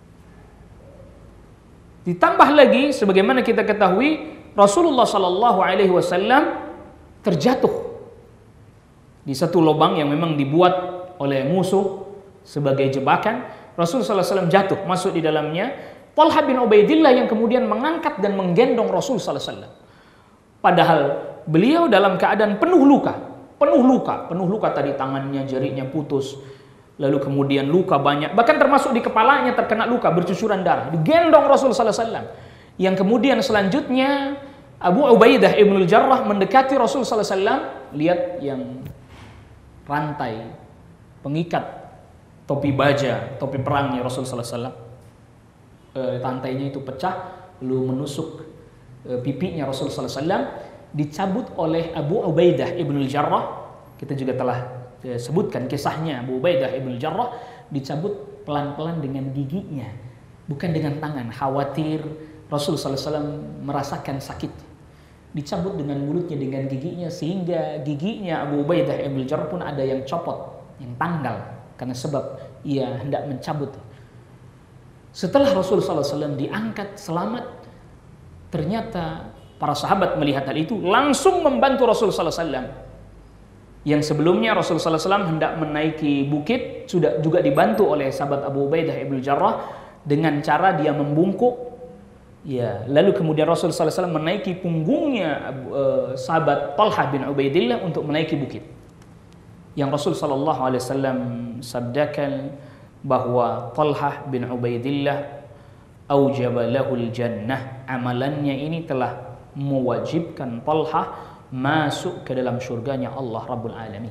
Ditambah lagi, sebagaimana kita ketahui, Rasulullah sallallahu alaihi wasallam terjatuh di satu lubang yang memang dibuat oleh musuh sebagai jebakan. Rasul sallallahu alaihi wasallam jatuh, masuk di dalamnya. Talhah bin Ubaidillah yang kemudian mengangkat dan menggendong Rasul sallallahu alaihi wasallam. Padahal beliau dalam keadaan penuh luka tadi, tangannya, jarinya putus. Lalu kemudian luka banyak, bahkan termasuk di kepalanya terkena luka, bercucuran darah, digendong Rasul sallallahu alaihi wasallam. Yang kemudian selanjutnya Abu Ubaidah ibnul Jarrah mendekati Rasul sallallahu alaihi wasallam, lihat yang rantai pengikat topi baja, topi perangnya Rasul sallallahu alaihi wasallam, rantainya itu pecah, lalu menusuk pipinya Rasul sallallahu alaihi wasallam, dicabut oleh Abu Ubaidah ibnul Jarrah. Kita juga telah sebutkan kisahnya. Abu Ubaidah ibnul Jarrah dicabut pelan-pelan dengan giginya, bukan dengan tangan, khawatir Rasul sallallahu alaihi wasallam merasakan sakit. Dicabut dengan mulutnya, dengan giginya, sehingga giginya Abu Ubaidah ibnul Jarrah pun ada yang copot, yang tanggal, karena sebab ia hendak mencabut. Setelah Rasul sallallahu alaihi wasallam diangkat selamat, ternyata para sahabat melihat hal itu langsung membantu Rasul sallallahu alaihi wasallam. Yang sebelumnya Rasul sallallahu alaihi wasallam hendak menaiki bukit, sudah juga dibantu oleh sahabat Abu Ubaidah ibnul Jarrah dengan cara dia membungkuk. Ya, lalu kemudian Rasul sallallahu alaihi wasallam menaiki punggungnya sahabat Talhah bin Ubaidillah untuk menaiki bukit. Yang Rasul sallallahu alaihi wasallam sabdakan bahwa Talhah bin Ubaidillah aujaba lahul jannah, amalannya ini telah mewajibkan Talhah masuk ke dalam surganya Allah Rabbul Alamin.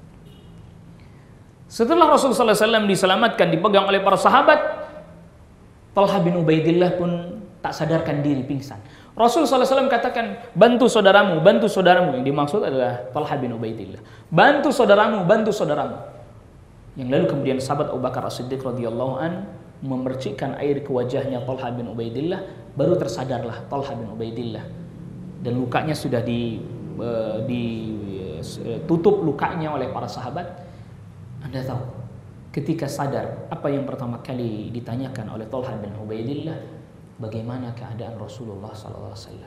Setelah Rasul sallallahu alaihi wasallam diselamatkan, dipegang oleh para sahabat, Talhah bin Ubaidillah pun tak sadarkan diri, pingsan. Rasul SAW katakan, bantu saudaramu, bantu saudaramu. Yang dimaksud adalah Talha bin Ubaidillah. Bantu saudaramu, bantu saudaramu. Yang lalu kemudian sahabat Abu Bakar As-Siddiq radhiyallahu an memercikkan air ke wajahnya Talha bin Ubaidillah, baru tersadarlah Talha bin Ubaidillah. Dan lukanya sudah ditutup lukanya oleh para sahabat. Anda tahu, ketika sadar, apa yang pertama kali ditanyakan oleh Talha bin Ubaidillah? Bagaimana keadaan Rasulullah SAW?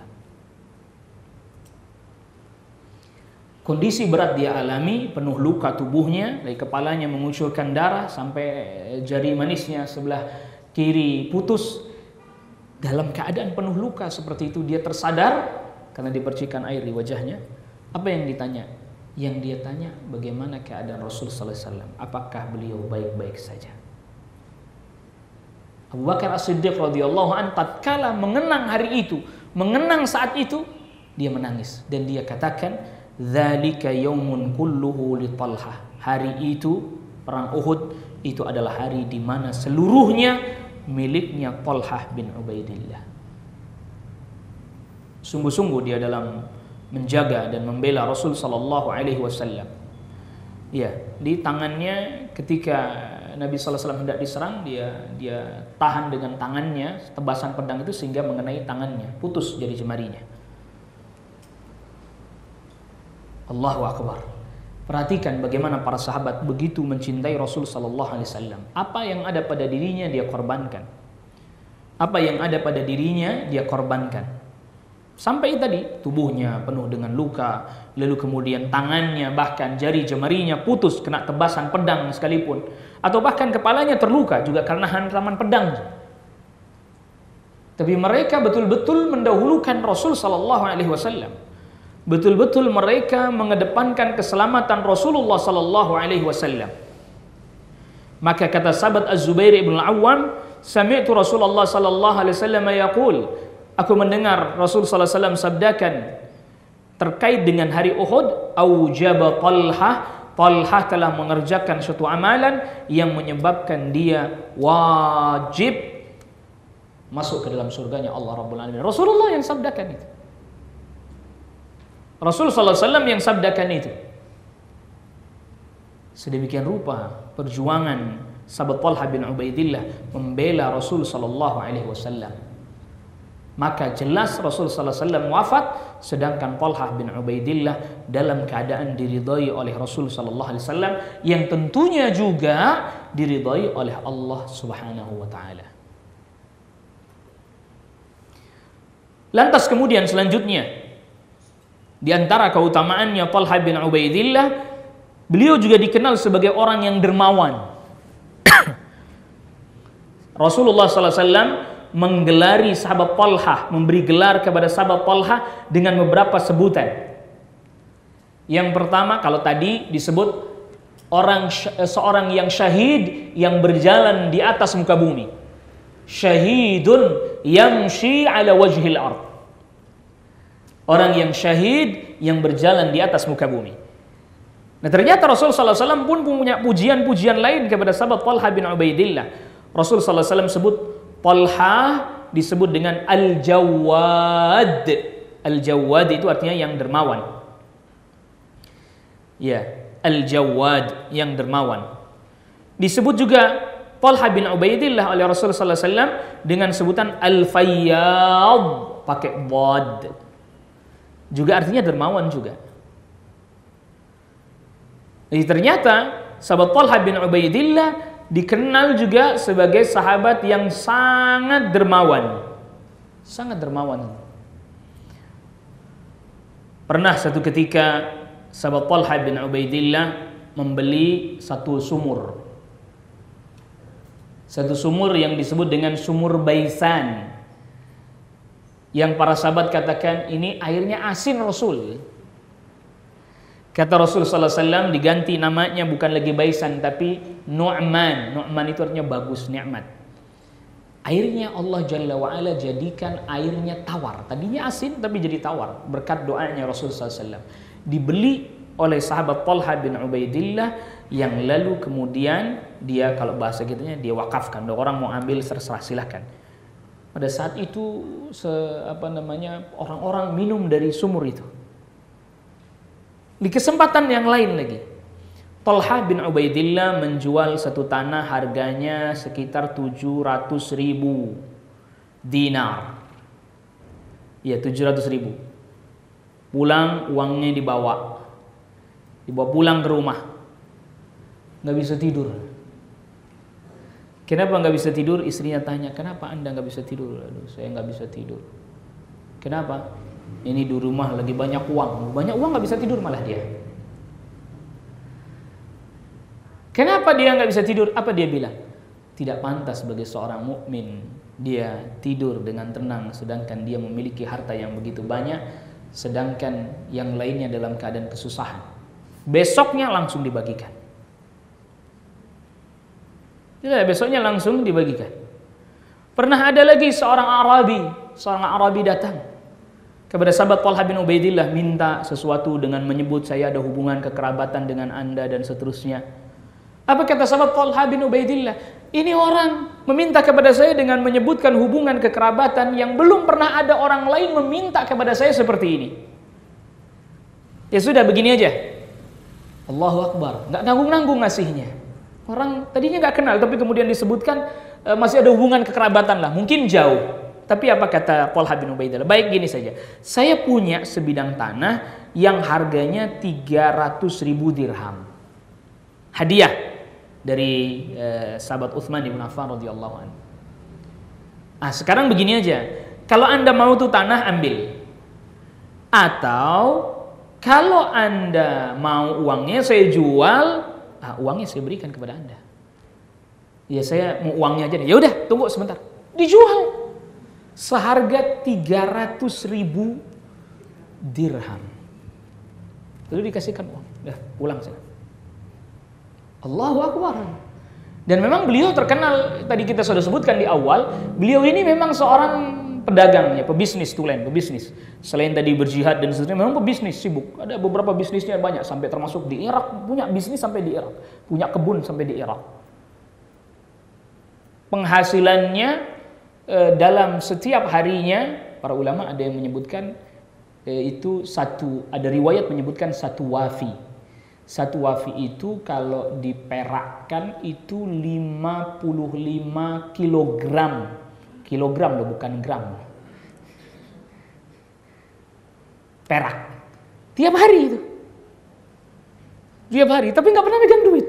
Kondisi berat dia alami, penuh luka tubuhnya, dari kepalanya mengucurkan darah sampai jari manisnya sebelah kiri putus. Dalam keadaan penuh luka seperti itu, dia tersadar karena dipercikan air di wajahnya. Apa yang ditanya? Yang dia tanya, bagaimana keadaan Rasulullah SAW? Apakah beliau baik-baik saja? Abu Bakar As-Siddiq radhiyallahu an tatkala mengenang hari itu, mengenang saat itu, dia menangis dan dia katakan, "Dzalika yaumun kulluhu li Talha." Hari itu, perang Uhud, itu adalah hari di mana seluruhnya miliknya Talha bin Ubaidillah. Sungguh-sungguh dia dalam menjaga dan membela Rasul sallallahu alaihi wasallam. Ya, di tangannya ketika Nabi SAW hendak diserang, dia tahan dengan tangannya tebasan pedang itu sehingga mengenai tangannya, putus jari jemarinya. Allahu Akbar. Perhatikan bagaimana para sahabat begitu mencintai Rasul SAW. Apa yang ada pada dirinya dia korbankan. Apa yang ada pada dirinya dia korbankan. Sampai tadi tubuhnya penuh dengan luka, lalu kemudian tangannya bahkan jari jemarinya putus kena tebasan pedang sekalipun, atau bahkan kepalanya terluka juga karena hantaman pedang. Tapi mereka betul-betul mendahulukan Rasul sallallahu alaihi wasallam. Betul-betul mereka mengedepankan keselamatan Rasulullah sallallahu alaihi wasallam. Maka kata sahabat Az-Zubair ibn Al-Awwam, "Sami'tu Rasulullah sallallahu alaihi wasallam yaqul," aku mendengar Rasul sallallahu alaihi wasallam sabdakan terkait dengan hari Uhud, "Aujaba Talha telah mengerjakan suatu amalan yang menyebabkan dia wajib masuk ke dalam surganya Allah Rabbul Alamin." Rasulullah yang sabdakan itu. Rasul sallallahu alaihi wasallam yang sabdakan itu. Sedemikian rupa perjuangan sahabat Talha bin Ubaidillah membela Rasul sallallahu alaihi wasallam. Maka jelas Rasul sallallahu alaihi wasallam wafat sedangkan Talha bin Ubaidillah dalam keadaan diridhai oleh Rasul sallallahu alaihi wasallam yang tentunya juga diridhai oleh Allah Subhanahu wa taala. Lantas kemudian selanjutnya di antara keutamaannya Talha bin Ubaidillah, beliau juga dikenal sebagai orang yang dermawan. Rasulullah sallallahu alaihi wasallam menggelari sahabat Talha, memberi gelar kepada sahabat Talha dengan beberapa sebutan. Yang pertama, kalau tadi disebut seorang yang syahid yang berjalan di atas muka bumi. Syahidun yamshi ala wajhil ard. Orang yang syahid yang berjalan di atas muka bumi. Nah, ternyata Rasul sallallahu alaihi wasallam pun punya pujian-pujian lain kepada sahabat Talha bin Ubaidillah. Rasul sallallahu alaihi wasallam sebut Talha disebut dengan Al-Jawad. Al-Jawad itu artinya yang dermawan. Ya, Al-Jawad yang dermawan. Disebut juga Talha bin Ubaidillah oleh Rasul sallallahu alaihi wasallam dengan sebutan Al-Fayyad pakai dhad. Juga artinya dermawan juga. Jadi ternyata sahabat Talha bin Ubaidillah dikenal juga sebagai sahabat yang sangat dermawan. Sangat dermawan. Pernah satu ketika sahabat Talha bin Ubaidillah membeli satu sumur. Satu sumur yang disebut dengan sumur Baisan. Yang para sahabat katakan ini airnya asin Rasul. Kata Rasul sallallahu alaihi wasallam diganti namanya bukan lagi Baisan tapi Nu'man. Nu'man itu artinya bagus, nikmat. Airnya Allah Jalla wa Ala jadikan airnya tawar. Tadinya asin tapi jadi tawar berkat doanya Rasul sallallahu alaihi wasallam. Dibeli oleh sahabat Talha bin Ubaidillah yang lalu kemudian dia kalau bahasa kitanya dia wakafkan. Orang mau ambil terserah silahkan. Pada saat itu orang-orang minum dari sumur itu. Di kesempatan yang lain lagi, Talha bin Ubaidillah menjual satu tanah harganya sekitar 700.000 dinar. Ya, 700.000. Pulang uangnya dibawa pulang ke rumah. Nggak bisa tidur. Kenapa nggak bisa tidur? Istrinya tanya, kenapa Anda nggak bisa tidur? Aduh, saya nggak bisa tidur. Kenapa? Ini di rumah lagi banyak uang nggak bisa tidur malah dia. Kenapa dia nggak bisa tidur? Apa dia bilang? Tidak pantas bagi seorang mukmin dia tidur dengan tenang, sedangkan dia memiliki harta yang begitu banyak, sedangkan yang lainnya dalam keadaan kesusahan. Besoknya langsung dibagikan. Ya, besoknya langsung dibagikan. Pernah ada lagi seorang Arabi datang kepada sahabat Talha bin Ubaidillah, minta sesuatu dengan menyebut saya ada hubungan kekerabatan dengan Anda dan seterusnya. Apa kata sahabat Talha bin Ubaidillah? Ini orang meminta kepada saya dengan menyebutkan hubungan kekerabatan yang belum pernah ada orang lain meminta kepada saya seperti ini. Ya sudah, begini aja. Allahu Akbar, nggak nanggung-nanggung ngasihnya. Orang tadinya nggak kenal, tapi kemudian disebutkan masih ada hubungan kekerabatan lah, mungkin jauh. Tapi apa kata Talha bin Ubaidillah? Baik, gini saja. Saya punya sebidang tanah yang harganya 300.000 dirham. Hadiah dari sahabat Utsman bin Affan radhiyallahu anhu. Sekarang begini aja. Kalau Anda mau tuh tanah, ambil. Atau kalau Anda mau uangnya saya jual, uangnya saya berikan kepada Anda. Ya, saya mau uangnya aja deh. Ya udah, tunggu sebentar. Dijual seharga 300.000 dirham. Lalu dikasihkan uang. Dah, pulang sana. Allahu Akbar. Dan memang beliau terkenal, tadi kita sudah sebutkan di awal, beliau ini memang seorang pedagang, ya, pebisnis. Selain tadi berjihad dan seterusnya, memang pebisnis, sibuk. Ada beberapa bisnisnya banyak, sampai termasuk di Irak, punya bisnis sampai di Irak, punya kebun sampai di Irak. Penghasilannya dalam setiap harinya, para ulama ada yang menyebutkan itu ada riwayat menyebutkan satu wafi. Satu wafi itu kalau diperakkan itu 55 kilogram. Kilogram loh, bukan gram. Perak. Tiap hari itu. Tiap hari, tapi nggak pernah megang duit.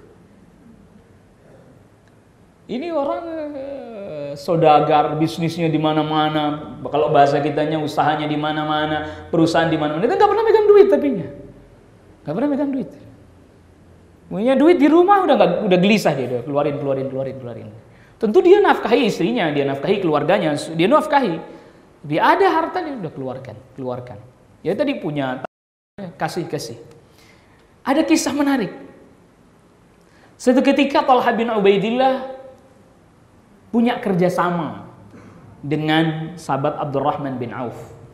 Ini orang saudagar, bisnisnya di mana-mana. Kalau bahasa kitanya usahanya di mana-mana, perusahaan di mana-mana. Dia nggak pernah megang duit, tapi nggak pernah megang duit. Punya duit di rumah udah gelisah dia, udah keluarin. Tentu dia nafkahi istrinya, dia nafkahi keluarganya, dia nafkahi. Dia ada harta dia udah keluarkan. Ya tadi punya kasih. Ada kisah menarik. Suatu ketika Talha bin Ubaidillah punya kerjasama dengan sahabat Abdurrahman bin Auf,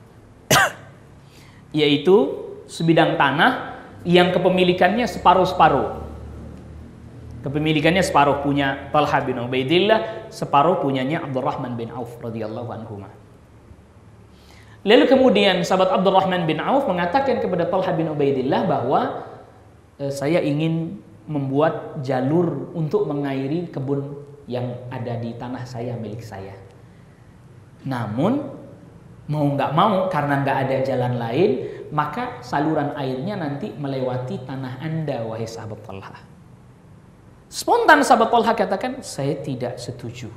yaitu sebidang tanah yang kepemilikannya separuh-separuh. Kepemilikannya separuh punya Talha bin Ubaidillah, separuh punyanya Abdurrahman bin Auf radhiyallahu anhuma. Lalu kemudian sahabat Abdurrahman bin Auf mengatakan kepada Talha bin Ubaidillah bahwa saya ingin membuat jalur untuk mengairi kebun yang ada di tanah saya, milik saya. Namun mau nggak mau, karena nggak ada jalan lain, maka saluran airnya nanti melewati tanah Anda, wahai sahabat Talha. Spontan sahabat Talha katakan, saya tidak setuju.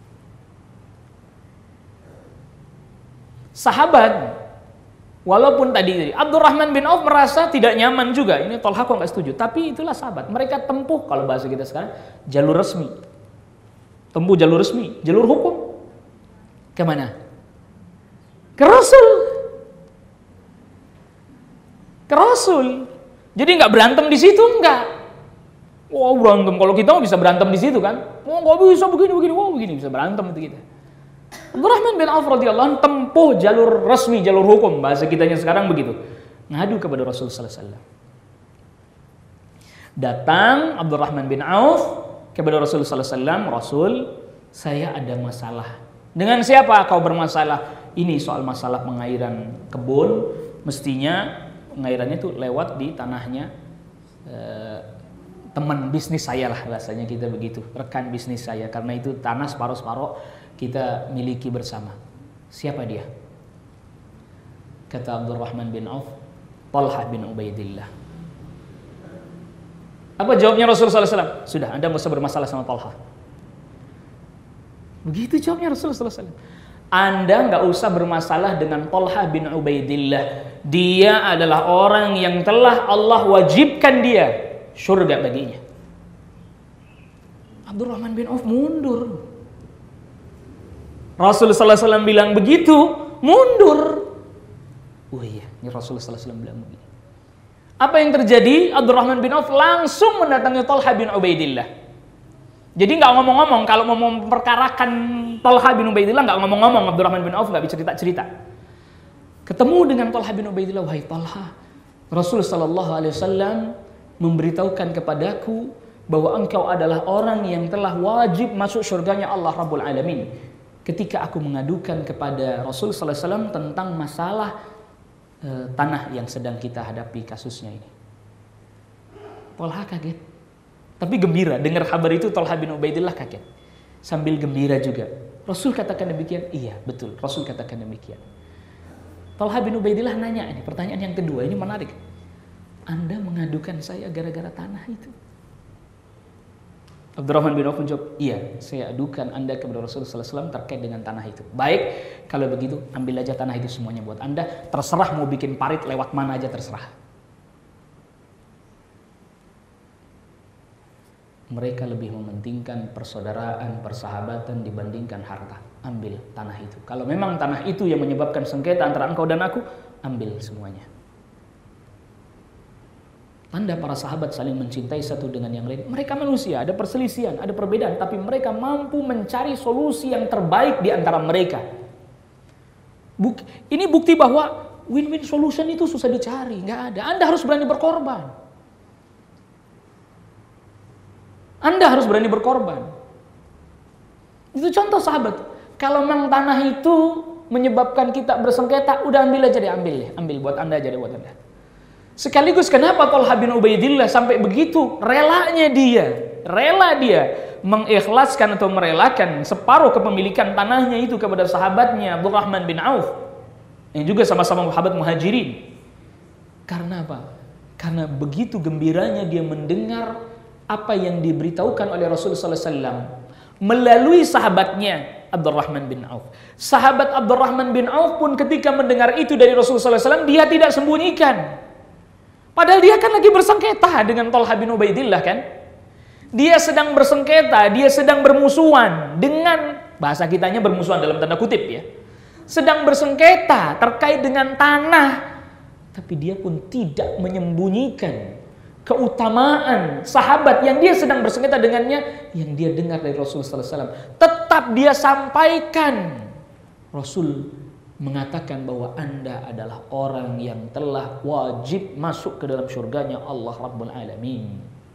Sahabat, walaupun tadi Abdurrahman bin Auf merasa tidak nyaman juga, ini Talha kok nggak setuju, tapi itulah sahabat. Mereka tempuh, kalau bahasa kita sekarang, jalur resmi. Tempuh jalur resmi, jalur hukum. Kemana? Ke Rasul. Jadi nggak berantem di situ, enggak. Wah, berantem. Kalau kita bisa berantem di situ kan? Wah, nggak bisa begini. Wah, begini bisa berantem itu kita. Abdurrahman bin Auf radhiyallahu anhu tempuh jalur resmi, jalur hukum. Bahasa kitanya sekarang begitu. Ngadu kepada Rasul sallallahu alaihi wasallam. Datang Abdurrahman bin Auf kepada Rasul sallallahu alaihi wasallam, Rasul, saya ada masalah Dengan siapa kau bermasalah? Ini soal masalah pengairan kebun, mestinya pengairannya itu lewat di tanahnya teman bisnis saya lah, bahasanya kita begitu, rekan bisnis saya, karena itu tanah separuh-separuh kita miliki bersama. Siapa dia? Kata Abdurrahman bin Auf, Talha bin Ubaidillah. Apa jawabnya Rasulullah SAW? Sudah, Anda nggak usah bermasalah sama Talha. Begitu jawabnya Rasulullah SAW. Anda nggak usah bermasalah dengan Talha bin Ubaidillah. Dia adalah orang yang telah Allah wajibkan dia surga baginya. Abdurrahman bin Auf mundur. Rasulullah SAW bilang begitu, mundur. Oh iya, ini Rasulullah SAW bilang begitu. Apa yang terjadi? Abdurrahman bin Auf langsung mendatangi Talha bin Ubaidillah. Jadi nggak ngomong-ngomong, kalau mau memperkarakan Talha bin Ubaidillah nggak ngomong-ngomong, Abdurrahman bin Auf nggak cerita-cerita. Ketemu dengan Talha bin Ubaidillah, wahai Talha, Rasulullah SAW memberitahukan kepadaku bahwa engkau adalah orang yang telah wajib masuk surganya Allah Rabbul Alamin. Ketika aku mengadukan kepada Rasulullah SAW tentang masalah tanah yang sedang kita hadapi kasusnya ini. Talha kaget, tapi gembira dengar kabar itu. Talha bin Ubaidillah kaget sambil gembira juga. Rasul katakan demikian? Iya, betul, Rasul katakan demikian. Talha bin Ubaidillah nanya, ini pertanyaan yang kedua, ini menarik. Anda mengadukan saya gara-gara tanah itu? Abdurrahman bin Auf menjawab, iya, saya adukan Anda kepada Rasulullah SAW terkait dengan tanah itu. Baik, kalau begitu ambil aja tanah itu semuanya buat Anda. Terserah mau bikin parit lewat mana aja, terserah. Mereka lebih mementingkan persaudaraan, persahabatan dibandingkan harta. Ambil tanah itu. Kalau memang tanah itu yang menyebabkan sengketa antara engkau dan aku, ambil semuanya. Tanda para sahabat saling mencintai satu dengan yang lain. Mereka manusia, ada perselisihan, ada perbedaan, tapi mereka mampu mencari solusi yang terbaik di antara mereka. Ini bukti bahwa win-win solution itu susah dicari, nggak ada. Anda harus berani berkorban. Anda harus berani berkorban. Itu contoh sahabat. Kalau memang tanah itu menyebabkan kita bersengketa, udah ambil aja deh, ambil buat Anda aja deh, buat Anda. Sekaligus kenapa Talha bin Ubaidillah sampai begitu relanya dia, rela dia mengikhlaskan atau merelakan separuh kepemilikan tanahnya itu kepada sahabatnya Abdurrahman bin Auf yang juga sama-sama sahabat Muhajirin. Karena apa? Karena begitu gembiranya dia mendengar apa yang diberitahukan oleh Rasulullah SAW melalui sahabatnya Abdurrahman bin Auf. Sahabat Abdurrahman bin Auf pun ketika mendengar itu dari Rasulullah SAW, dia tidak sembunyikan. Padahal dia kan lagi bersengketa dengan Talha bin Ubaidillah kan. Dia sedang bersengketa, dia sedang bermusuhan dengan, bahasa kitanya bermusuhan dalam tanda kutip ya. Sedang bersengketa terkait dengan tanah. Tapi dia pun tidak menyembunyikan keutamaan sahabat yang dia sedang bersengketa dengannya, yang dia dengar dari Rasulullah SAW. Tetap dia sampaikan. Rasul mengatakan bahwa Anda adalah orang yang telah wajib masuk ke dalam surganya Allah Rabbul Alamin.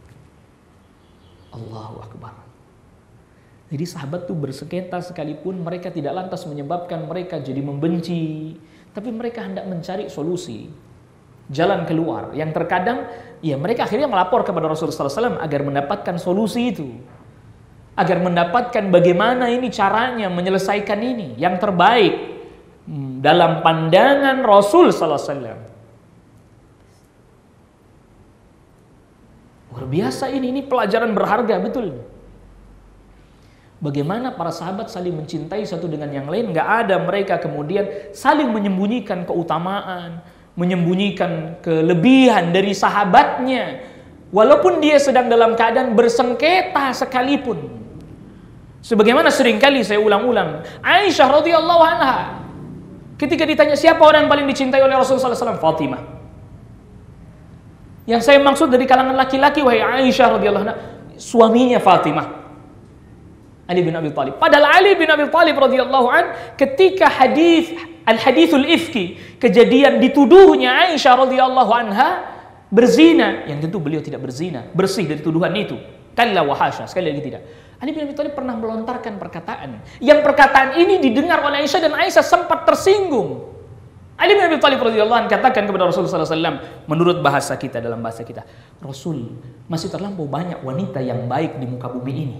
Allahu Akbar. Jadi sahabat itu bersengketa sekalipun mereka tidak lantas menyebabkan mereka jadi membenci, tapi mereka hendak mencari solusi, jalan keluar. Yang terkadang ya mereka akhirnya melapor kepada Rasulullah SAW agar mendapatkan solusi itu, agar mendapatkan bagaimana ini caranya menyelesaikan ini yang terbaik dalam pandangan Rasul sallallahu alaihi wasallam. Luar biasa ini pelajaran berharga betul. Bagaimana para sahabat saling mencintai satu dengan yang lain, nggak ada mereka kemudian saling menyembunyikan keutamaan, menyembunyikan kelebihan dari sahabatnya, walaupun dia sedang dalam keadaan bersengketa sekalipun. Sebagaimana seringkali saya ulang-ulang, Aisyah radhiyallahu anha ketika ditanya siapa orang yang paling dicintai oleh Rasulullah SAW, Fatimah. Yang saya maksud dari kalangan laki-laki, wahai Aisyah radhiyallahu anha, suaminya Fatimah, Ali bin Abi Thalib. Padahal Ali bin Abi Thalib radhiyallahu an, ketika al-hadithul ifki, kejadian dituduhnya Aisyah radhiyallahu anha berzina, yang tentu beliau tidak berzina, bersih dari tuduhan itu. Kalla wa hasya, sekali lagi tidak. Ali bin Abi Thalib pernah melontarkan perkataan. Yang perkataan ini didengar oleh Aisyah dan Aisyah sempat tersinggung. Ali bin Abi Thalib radhiyallahu anhu katakan kepada Rasulullah SAW, menurut bahasa kita, dalam bahasa kita, Rasul, masih terlampau banyak wanita yang baik di muka bumi ini.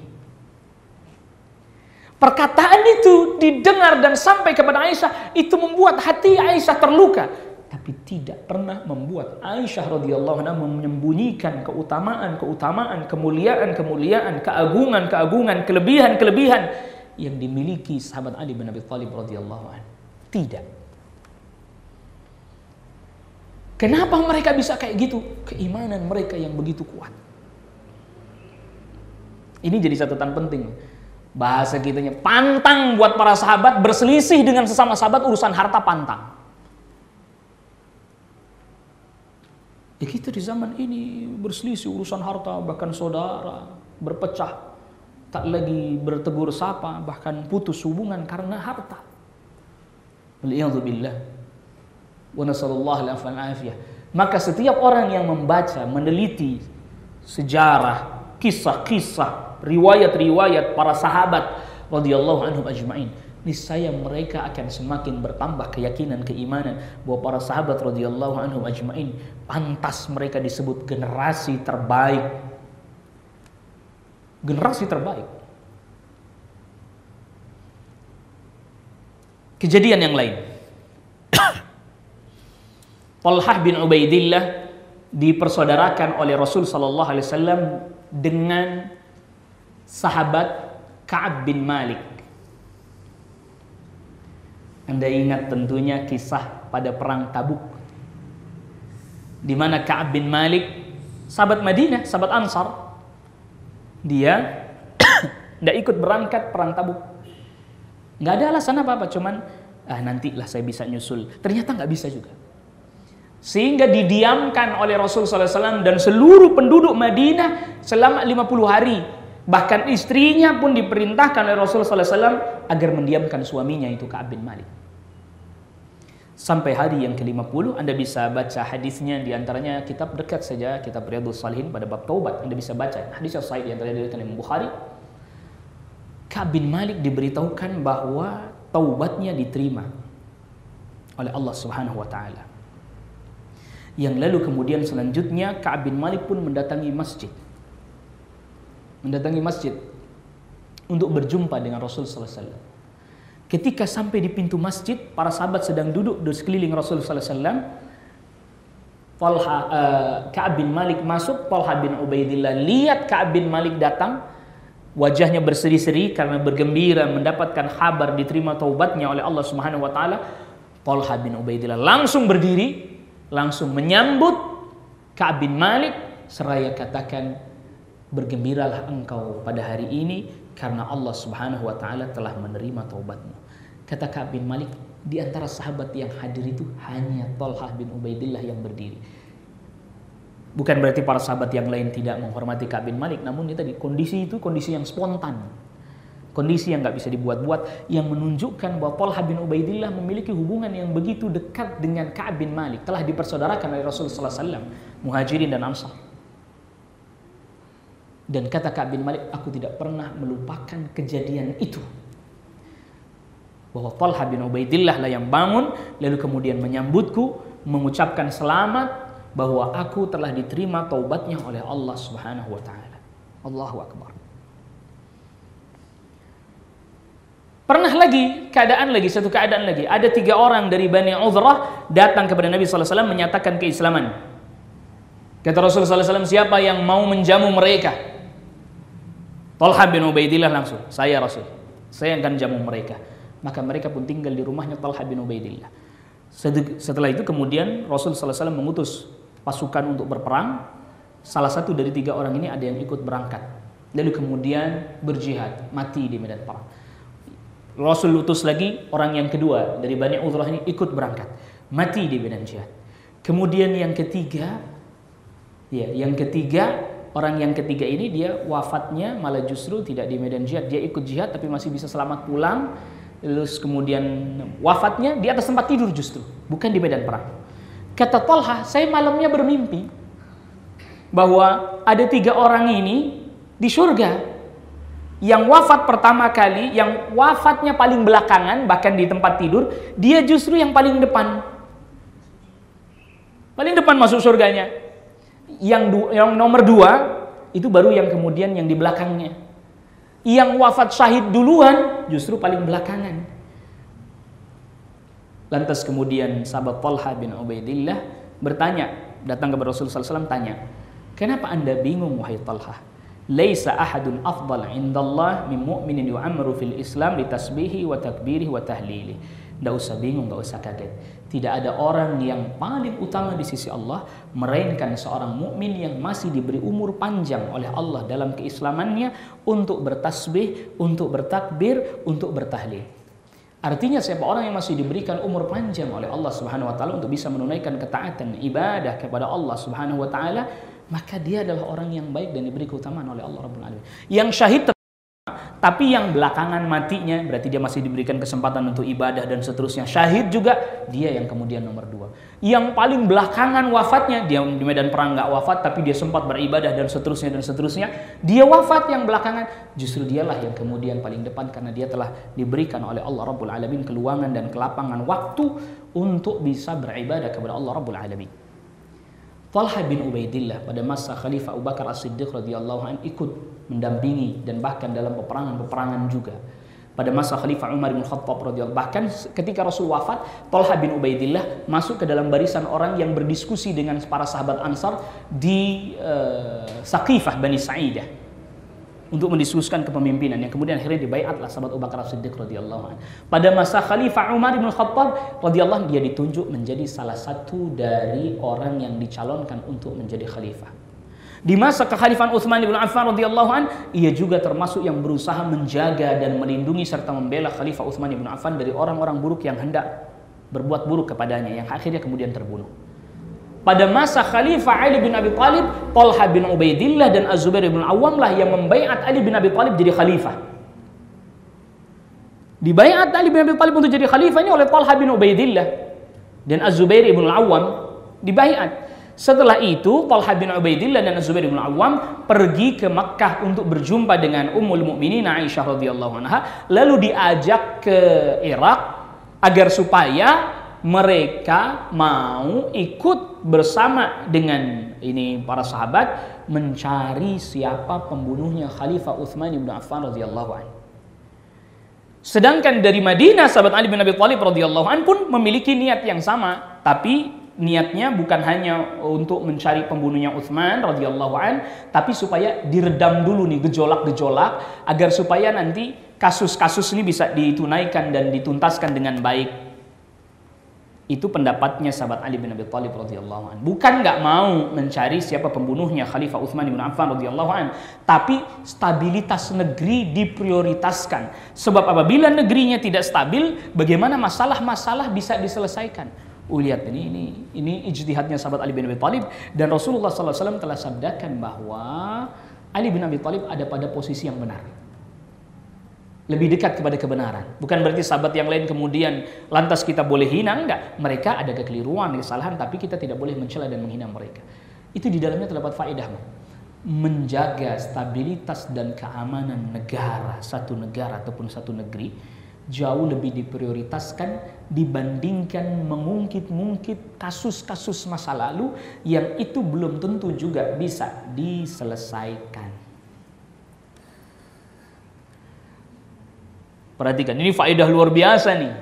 Perkataan itu didengar dan sampai kepada Aisyah, itu membuat hati Aisyah terluka, tapi tidak pernah membuat Aisyah radhiyallahu anha menyembunyikan keutamaan, kemuliaan, keagungan, kelebihan yang dimiliki sahabat Ali bin Abi Thalib radhiyallahu anhu. Tidak. Kenapa mereka bisa kayak gitu? Keimanan mereka yang begitu kuat. Ini jadi catatan penting. Bahasa kitanya, pantang buat para sahabat berselisih dengan sesama sahabat urusan harta, pantang. Ya kita di zaman ini berselisih urusan harta, bahkan saudara berpecah, tak lagi bertegur sapa, bahkan putus hubungan karena harta. Waliyadzubillah wa nasallallahu alaihi wasallam. Maka setiap orang yang membaca, meneliti sejarah, kisah-kisah, riwayat-riwayat para sahabat radhiyallahu anhum ajma'in, niscaya mereka akan semakin bertambah keyakinan, keimanan bahwa para sahabat radhiyallahu anhum ajma'in pantas mereka disebut generasi terbaik. Generasi terbaik. Kejadian yang lain. Talhah bin Ubaidillah dipersaudarakan oleh Rasul sallallahu alaihi wasallam dengan sahabat Ka'ab bin Malik. Anda ingat tentunya kisah pada perang Tabuk, di mana Ka'ab bin Malik, sahabat Madinah, sahabat Ansar, dia tidak ikut berangkat perang Tabuk. Nggak ada alasan apa-apa, cuman nantilah saya bisa nyusul. Ternyata nggak bisa juga. Sehingga didiamkan oleh Rasul SAW dan seluruh penduduk Madinah selama 50 hari. Bahkan istrinya pun diperintahkan oleh Rasul SAW agar mendiamkan suaminya, itu Ka'ab bin Malik. Sampai hari yang ke-50, Anda bisa baca hadisnya, diantaranya kitab dekat saja, kitab Riyadhus Shalihin pada bab taubat. Anda bisa baca hadis yang sahih diantaranya dari Imam Bukhari. Ka'ab bin Malik diberitahukan bahwa taubatnya diterima oleh Allah Subhanahu wa taala. Yang lalu kemudian selanjutnya Ka'ab bin Malik pun mendatangi masjid untuk berjumpa dengan Rasul SAW. Ketika sampai di pintu masjid, para sahabat sedang duduk di sekeliling Rasul SAW. Ka'ab bin Malik masuk, Talhah bin Ubaidillah lihat Ka'ab bin Malik datang, wajahnya berseri-seri karena bergembira mendapatkan kabar diterima taubatnya oleh Allah Subhanahu wa taala. Talhah bin Ubaidillah langsung berdiri, langsung menyambut Ka'ab bin Malik seraya katakan, bergembiralah engkau pada hari ini karena Allah Subhanahu wa taala telah menerima taubatmu. Kata Ka'ab bin Malik, di antara sahabat yang hadir itu hanya Talhah bin Ubaidillah yang berdiri. Bukan berarti para sahabat yang lain tidak menghormati Ka'ab bin Malik, namun ini tadi kondisi itu kondisi yang spontan. Kondisi yang nggak bisa dibuat-buat, yang menunjukkan bahwa Talhah bin Ubaidillah memiliki hubungan yang begitu dekat dengan Ka'ab bin Malik, telah dipersaudarakan oleh Rasulullah SAW, Muhajirin dan Ansar. Dan kata Ka'ab bin Malik, aku tidak pernah melupakan kejadian itu, bahwa Talhah bin Ubaidillah lah yang bangun, lalu kemudian menyambutku, mengucapkan selamat, bahwa aku telah diterima taubatnya oleh Allah Subhanahu wa taala. Allahu Akbar. Pernah lagi, satu keadaan lagi. Ada 3 orang dari Bani Uzrah datang kepada Nabi SAW menyatakan keislaman. Kata Rasulullah SAW, siapa yang mau menjamu mereka? Talhah bin Ubaidillah langsung, saya Rasul, saya akan jamu mereka. Maka mereka pun tinggal di rumahnya Talhah bin Ubaidillah. Setelah itu kemudian Rasulullah SAW mengutus pasukan untuk berperang. Salah satu dari 3 orang ini ada yang ikut berangkat. Lalu kemudian berjihad, mati di medan perang. Rasul utus lagi orang yang kedua dari Bani Uzrah ini ikut berangkat, mati di medan jihad. Kemudian yang ketiga, orang yang ketiga ini dia wafatnya malah justru tidak di medan jihad, dia ikut jihad tapi masih bisa selamat pulang. Terus kemudian wafatnya di atas tempat tidur justru, bukan di medan perang. Kata Talhah, saya malamnya bermimpi bahwa ada 3 orang ini di surga Yang wafat pertama kali, yang wafatnya paling belakangan, bahkan di tempat tidur, dia justru yang paling depan. Paling depan masuk surganya. Yang nomor 2, itu baru yang kemudian yang di belakangnya. Yang wafat syahid duluan, justru paling belakangan. Lantas kemudian sahabat Talha bin Ubaidillah bertanya, datang kepada Rasulullah SAW, tanya, kenapa anda bingung wahai Talha? Laisa ahadun afdal indallah min mu'minin yu'amru fil Islam li tasbihi wa takbirihi wa tahlili. Tidak usah bingung, tidak usah kaget. Tidak ada orang yang paling utama di sisi Allah melainkan seorang mukmin yang masih diberi umur panjang oleh Allah dalam keislamannya untuk bertasbih, untuk bertakbir, untuk bertahlil. Artinya siapa orang yang masih diberikan umur panjang oleh Allah Subhanahu wa taala untuk bisa menunaikan ketaatan ibadah kepada Allah Subhanahu wa taala, maka dia adalah orang yang baik dan diberi keutamaan oleh Allah Rabbul Alamin. Yang syahid tapi yang belakangan matinya, berarti dia masih diberikan kesempatan untuk ibadah dan seterusnya. Syahid juga, dia yang kemudian nomor 2. Yang paling belakangan wafatnya, dia di medan perang nggak wafat, tapi dia sempat beribadah dan seterusnya dan seterusnya. Dia wafat yang belakangan, justru dialah yang kemudian paling depan karena dia telah diberikan oleh Allah Rabbul Alamin keluangan dan kelapangan waktu untuk bisa beribadah kepada Allah Rabbul Alamin. Talha bin Ubaidillah pada masa Khalifah Abu Bakar As-Siddiq radhiyallahu anhu ikut mendampingi dan bahkan dalam peperangan-peperangan juga. Pada masa Khalifah Umar bin Khattab radhiyallahu, bahkan ketika Rasul wafat, Talha bin Ubaidillah masuk ke dalam barisan orang yang berdiskusi dengan para sahabat Ansar di Saqifah Bani Sa'idah untuk mendiskusikan kepemimpinan, yang kemudian akhirnya dibaiatlah sahabat Abu Bakar As-Siddiq radhiyallahu anhu. Pada masa Khalifah Umar bin Khattab radhiyallahu anhu, dia ditunjuk menjadi salah satu dari orang yang dicalonkan untuk menjadi khalifah. Di masa kekhalifahan Utsman bin Affan radhiyallahu anhu, ia juga termasuk yang berusaha menjaga dan melindungi serta membela Khalifah Utsman bin Affan dari orang-orang buruk yang hendak berbuat buruk kepadanya, yang akhirnya kemudian terbunuh. Pada masa Khalifah Ali bin Abi Thalib, Talha bin Ubaidillah dan Az-Zubair bin Awam lah yang membaiat Ali bin Abi Thalib jadi khalifah. Dibaiat Ali bin Abi Thalib untuk jadi khalifah ini oleh Talha bin Ubaidillah dan Az-Zubair bin Awam dibaiat. Setelah itu Talha bin Ubaidillah dan Az-Zubair bin Awam pergi ke Makkah untuk berjumpa dengan Ummul Mukminin Aisyah radhiyallahu anha, lalu diajak ke Irak agar supaya mereka mau ikut bersama dengan ini para sahabat mencari siapa pembunuhnya Khalifah Utsman bin Affan radhiyallahu anhu. Sedangkan dari Madinah sahabat Ali bin Abi Thalib radhiyallahu anhu pun memiliki niat yang sama, tapi niatnya bukan hanya untuk mencari pembunuhnya Utsman radhiyallahu anhu, tapi supaya diredam dulu nih gejolak-gejolak agar supaya nanti kasus-kasus ini bisa ditunaikan dan dituntaskan dengan baik. Itu pendapatnya sahabat Ali bin Abi Thalib radhiyallahu anhu. Bukan nggak mau mencari siapa pembunuhnya Khalifah Utsman bin Affan radhiyallahu anhu, tapi stabilitas negeri diprioritaskan. Sebab apabila negerinya tidak stabil, bagaimana masalah-masalah bisa diselesaikan? Lihat ini ijtihadnya sahabat Ali bin Abi Thalib, dan Rasulullah SAW telah sabdakan bahwa Ali bin Abi Thalib ada pada posisi yang benar, lebih dekat kepada kebenaran. Bukan berarti sahabat yang lain kemudian lantas kita boleh hina, enggak. Mereka ada kekeliruan, kesalahan, tapi kita tidak boleh mencela dan menghina mereka. Itu di dalamnya terdapat faedah, menjaga stabilitas dan keamanan negara, satu negara ataupun satu negeri jauh lebih diprioritaskan dibandingkan mengungkit-ungkit kasus-kasus masa lalu yang itu belum tentu juga bisa diselesaikan. Perhatikan, ini faedah luar biasa nih.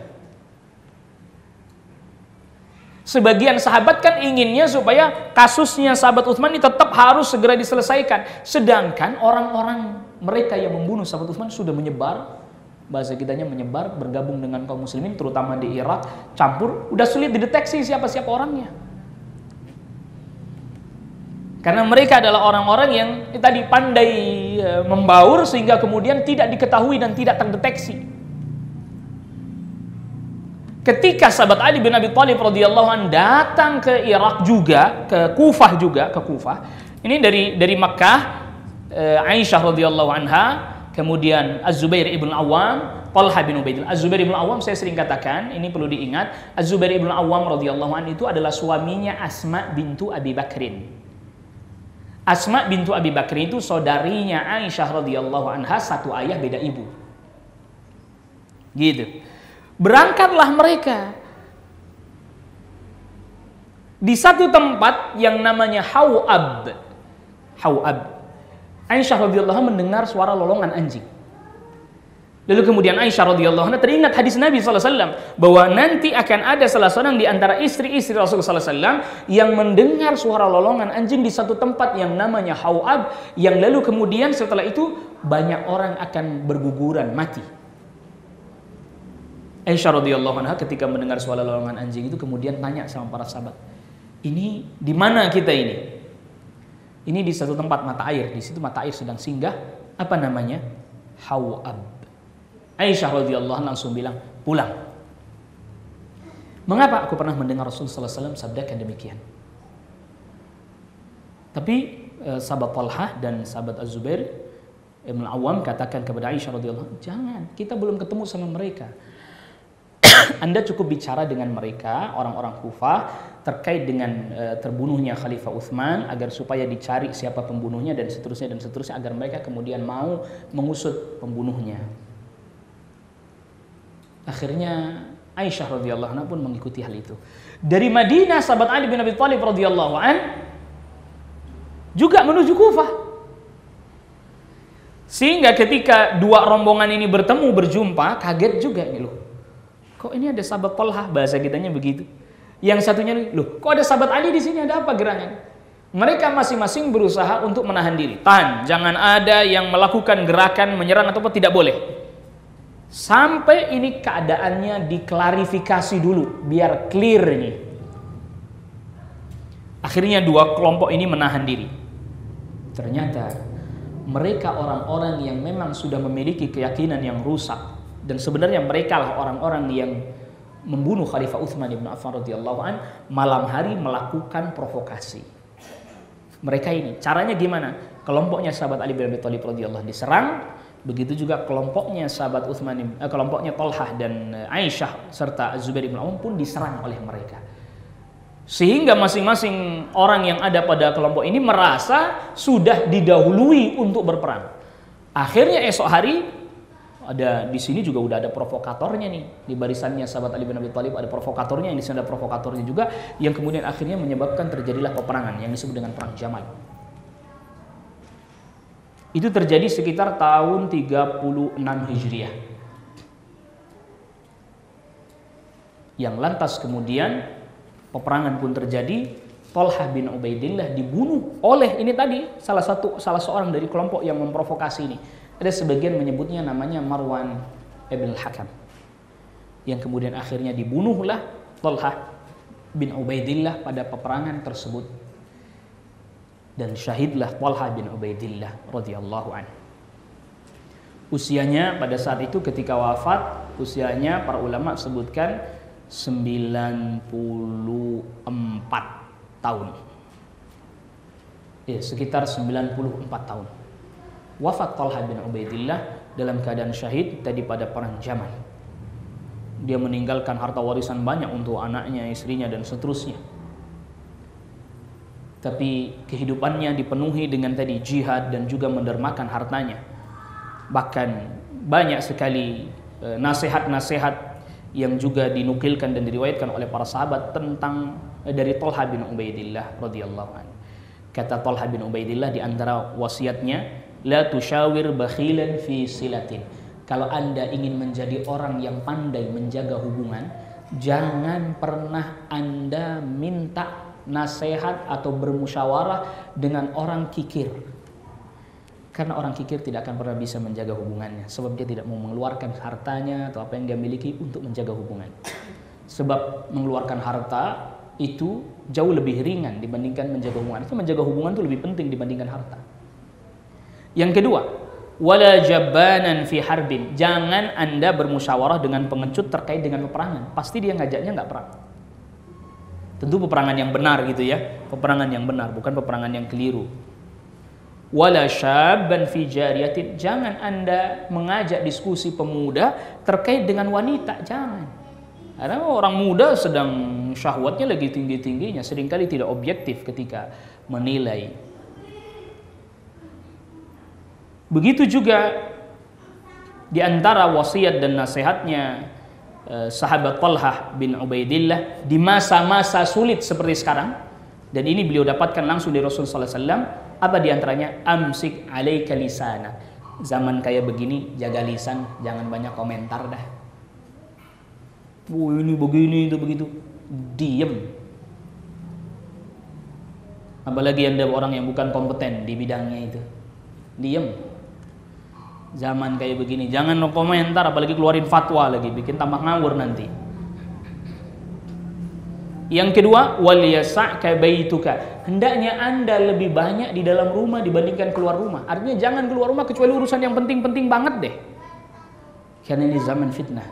Sebagian sahabat kan inginnya supaya kasusnya sahabat Utsman ini tetap harus segera diselesaikan. Sedangkan orang-orang mereka yang membunuh sahabat Utsman sudah menyebar, bahasa kitanya menyebar, bergabung dengan kaum muslimin terutama di Irak, campur, udah sulit dideteksi siapa-siapa orangnya. Karena mereka adalah orang-orang yang tadi pandai membaur sehingga kemudian tidak diketahui dan tidak terdeteksi. Ketika sahabat Ali bin Abi Thalib radhiyallahu anhu datang ke Irak juga, ke Kufah juga, ini dari Makkah, Aisyah radhiyallahu anha, kemudian Az-Zubair ibn Awam, Talha bin Ubaidillah. Az-Zubair ibn Awam saya sering katakan, ini perlu diingat, Az-Zubair ibn Awam radhiyallahu anhu itu adalah suaminya Asma bintu Abi Bakrin. Asma bintu Abi Bakr itu saudarinya Aisyah radhiyallahu anha, satu ayah beda ibu. Gitu. Berangkatlah mereka di satu tempat yang namanya Hau'ab. Aisyah radhiyallahu anha mendengar suara lolongan anjing. Lalu kemudian Aisyah radhiyallahu anha teringat hadis Nabi sallallahu alaihi wasallam bahwa nanti akan ada salah seorang di antara istri-istri Rasulullah sallallahu alaihi wasallam yang mendengar suara lolongan anjing di satu tempat yang namanya Hau'ab, yang lalu kemudian setelah itu banyak orang akan berguguran mati. Aisyah radhiyallahu anha ketika mendengar suara lolongan anjing itu kemudian tanya sama para sahabat, "Ini di mana kita ini?" Ini di satu tempat mata air, di situ mata air sedang singgah, apa namanya? Hau'ab. Aisyah radhiyallahu anha langsung bilang, "Pulang." Mengapa? Aku pernah mendengar Rasulullah sallallahu alaihi wasallam sabdakan demikian. Tapi sahabat Talhah dan sahabat Az-Zubair Ibn Awam katakan kepada Aisyah radhiyallahu anha, "Jangan, kita belum ketemu sama mereka. Anda cukup bicara dengan mereka, orang-orang Kufah, terkait dengan terbunuhnya Khalifah Utsman, agar supaya dicari siapa pembunuhnya dan seterusnya agar mereka kemudian mau mengusut pembunuhnya." Akhirnya Aisyah radhiyallahu anha pun mengikuti hal itu. Dari Madinah sahabat Ali bin Abi Thalib radhiyallahu an juga menuju Kufah. Sehingga ketika dua rombongan ini bertemu berjumpa, kaget juga nih, loh. Kok ini ada sahabat Talhah, bahasa kitanya begitu. Yang satunya, loh, kok ada sahabat Ali di sini, ada apa gerangan? Mereka masing-masing berusaha untuk menahan diri. Tahan, jangan ada yang melakukan gerakan menyerang ataupun tidak boleh. Sampai ini keadaannya diklarifikasi dulu, biar clear ini. Akhirnya dua kelompok ini menahan diri. Ternyata mereka orang-orang yang memang sudah memiliki keyakinan yang rusak, dan sebenarnya mereka lah orang-orang yang membunuh Khalifah Utsman bin Affan radhiyallahu an, malam hari melakukan provokasi. Mereka ini caranya gimana? Kelompoknya sahabat Ali bin Abi Thalib radhiyallahu diserang, begitu juga kelompoknya sahabat kelompoknya Talhah dan Aisyah serta Az-Zubair bin Awam pun diserang oleh mereka. Sehingga masing-masing orang yang ada pada kelompok ini merasa sudah didahului untuk berperang. Akhirnya esok hari ada di sini juga udah ada provokatornya nih, di barisannya sahabat Ali bin Abi Thalib ada provokatornya, yang di sini ada provokatornya juga, yang kemudian akhirnya menyebabkan terjadilah peperangan yang disebut dengan perang Jamal. Itu terjadi sekitar tahun 36 Hijriah. Yang lantas kemudian peperangan pun terjadi. Talhah bin Ubaidillah dibunuh oleh ini tadi salah seorang dari kelompok yang memprovokasi ini. Ada sebagian menyebutnya namanya Marwan ibn al-Hakam. Yang kemudian akhirnya dibunuhlah Talhah bin Ubaidillah pada peperangan tersebut. Dan syahidlah Talhah bin Ubaidillah radhiyallahu anhu. Usianya pada saat itu ketika wafat, usianya para ulama sebutkan 94 tahun. Ya, sekitar 94 tahun. Wafat Talhah bin Ubaidillah dalam keadaan syahid tadi pada perang Jamal. Dia meninggalkan harta warisan banyak untuk anaknya, istrinya dan seterusnya. Tapi kehidupannya dipenuhi dengan tadi jihad dan juga mendermakan hartanya. Bahkan banyak sekali nasihat-nasihat yang juga dinukilkan dan diriwayatkan oleh para sahabat tentang dari Talhah bin Ubaidillah radhiyallahu anhu. Kata Talhah bin Ubaidillah di antara wasiatnya, la tusyawir bakhilan fi silatin. Kalau Anda ingin menjadi orang yang pandai menjaga hubungan, jangan pernah Anda minta nasihat atau bermusyawarah dengan orang kikir. Karena orang kikir tidak akan pernah bisa menjaga hubungannya, sebab dia tidak mau mengeluarkan hartanya atau apa yang dia miliki untuk menjaga hubungan. Sebab mengeluarkan harta itu jauh lebih ringan dibandingkan menjaga hubungan. Itu menjaga hubungan itu lebih penting dibandingkan harta. Yang kedua, wala jabbanan fi harbin. Jangan Anda bermusyawarah dengan pengecut terkait dengan peperangan. Pasti dia ngajaknya nggak perang. Tentu peperangan yang benar gitu ya, peperangan yang benar, bukan peperangan yang keliru. Wala syabban fi jariyatin. Jangan Anda mengajak diskusi pemuda terkait dengan wanita, jangan. Karena orang muda sedang syahwatnya lagi tinggi-tingginya, seringkali tidak objektif ketika menilai Begitu juga di antara wasiat dan nasihatnya sahabat Talhah bin Ubaidillah di masa-masa sulit seperti sekarang, dan ini beliau dapatkan langsung dari Rasul sallallahu alaihi wasallam, apa di antaranya? Amsik alaika lisana. Zaman kayak begini jaga lisan, jangan banyak komentar dah. Ini begini, itu begitu. Diem. Apalagi Anda orang yang bukan kompeten di bidangnya itu. Diem. Zaman kayak begini, jangan komentar, apalagi keluarin fatwa lagi, bikin tambah ngawur nanti. Yang kedua, wal yasa'ka baituka. Hendaknya Anda lebih banyak di dalam rumah dibandingkan keluar rumah. Artinya jangan keluar rumah kecuali urusan yang penting-penting banget deh. Karena ini zaman fitnah.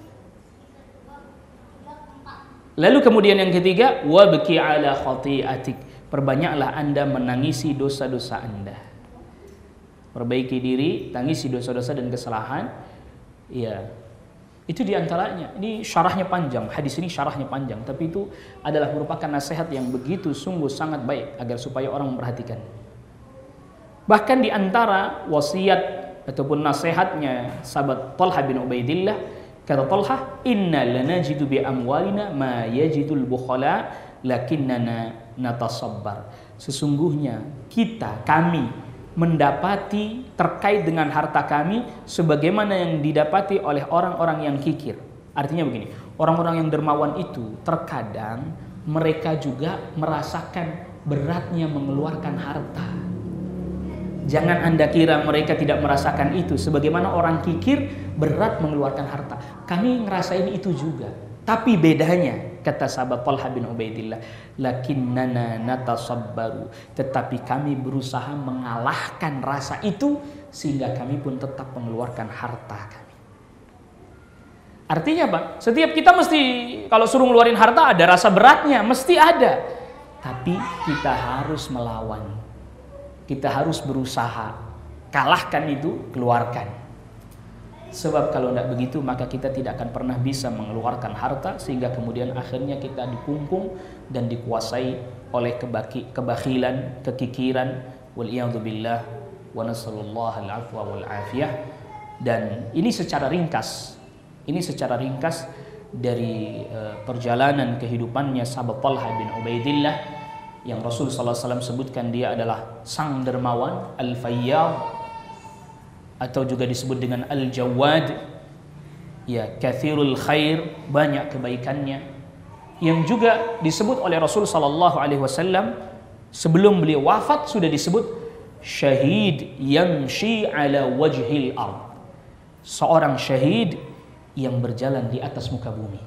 Lalu kemudian yang ketiga, wabki ala khati'atik. Perbanyaklah Anda menangisi dosa-dosa Anda. Perbaiki diri, tangisi dosa-dosa dan kesalahan. Ya, itu diantaranya. Ini syarahnya panjang, hadis ini syarahnya panjang, tapi itu adalah merupakan nasihat yang begitu sungguh sangat baik agar supaya orang memperhatikan. Bahkan di antara wasiat ataupun nasihatnya sahabat Talhah bin Ubaidillah, kata Talhah, inna lanajidu bi amwalina ma yajidul bukhala lakinnana natasabbar. Sesungguhnya kami mendapati terkait dengan harta kami sebagaimana yang didapati oleh orang-orang yang kikir. Artinya begini, orang-orang yang dermawan itu terkadang mereka juga merasakan beratnya mengeluarkan harta. Jangan Anda kira mereka tidak merasakan itu. Sebagaimana orang kikir berat mengeluarkan harta, kami ngerasain itu juga. Tapi bedanya, kata sahabat Talhah bin Ubaidillah, lakinnana natasabbaru, tetapi kami berusaha mengalahkan rasa itu sehingga kami pun tetap mengeluarkan harta kami. Artinya apa? Setiap kita mesti kalau suruh ngeluarin harta ada rasa beratnya, mesti ada. Tapi kita harus melawan. Kita harus berusaha kalahkan itu, keluarkan. Sebab kalau tidak begitu maka kita tidak akan pernah bisa mengeluarkan harta, sehingga kemudian akhirnya kita dikungkung dan dikuasai oleh kebakhilan, kekikiran, waliyadzubillah, wa nasallallahu al-afwa wal afiyah. Dan ini secara ringkas dari perjalanan kehidupannya sahabat Talhah bin Ubaidillah yang Rasul sallallahu alaihi wasallam sebutkan dia adalah sang dermawan, al-fayyad, atau juga disebut dengan al-jawad, ya, kathirul khair, banyak kebaikannya, yang juga disebut oleh Rasul sallallahu alaihi wasallam sebelum beliau wafat sudah disebut syahid yamshi ala wajhil ard, seorang syahid yang berjalan di atas muka bumi.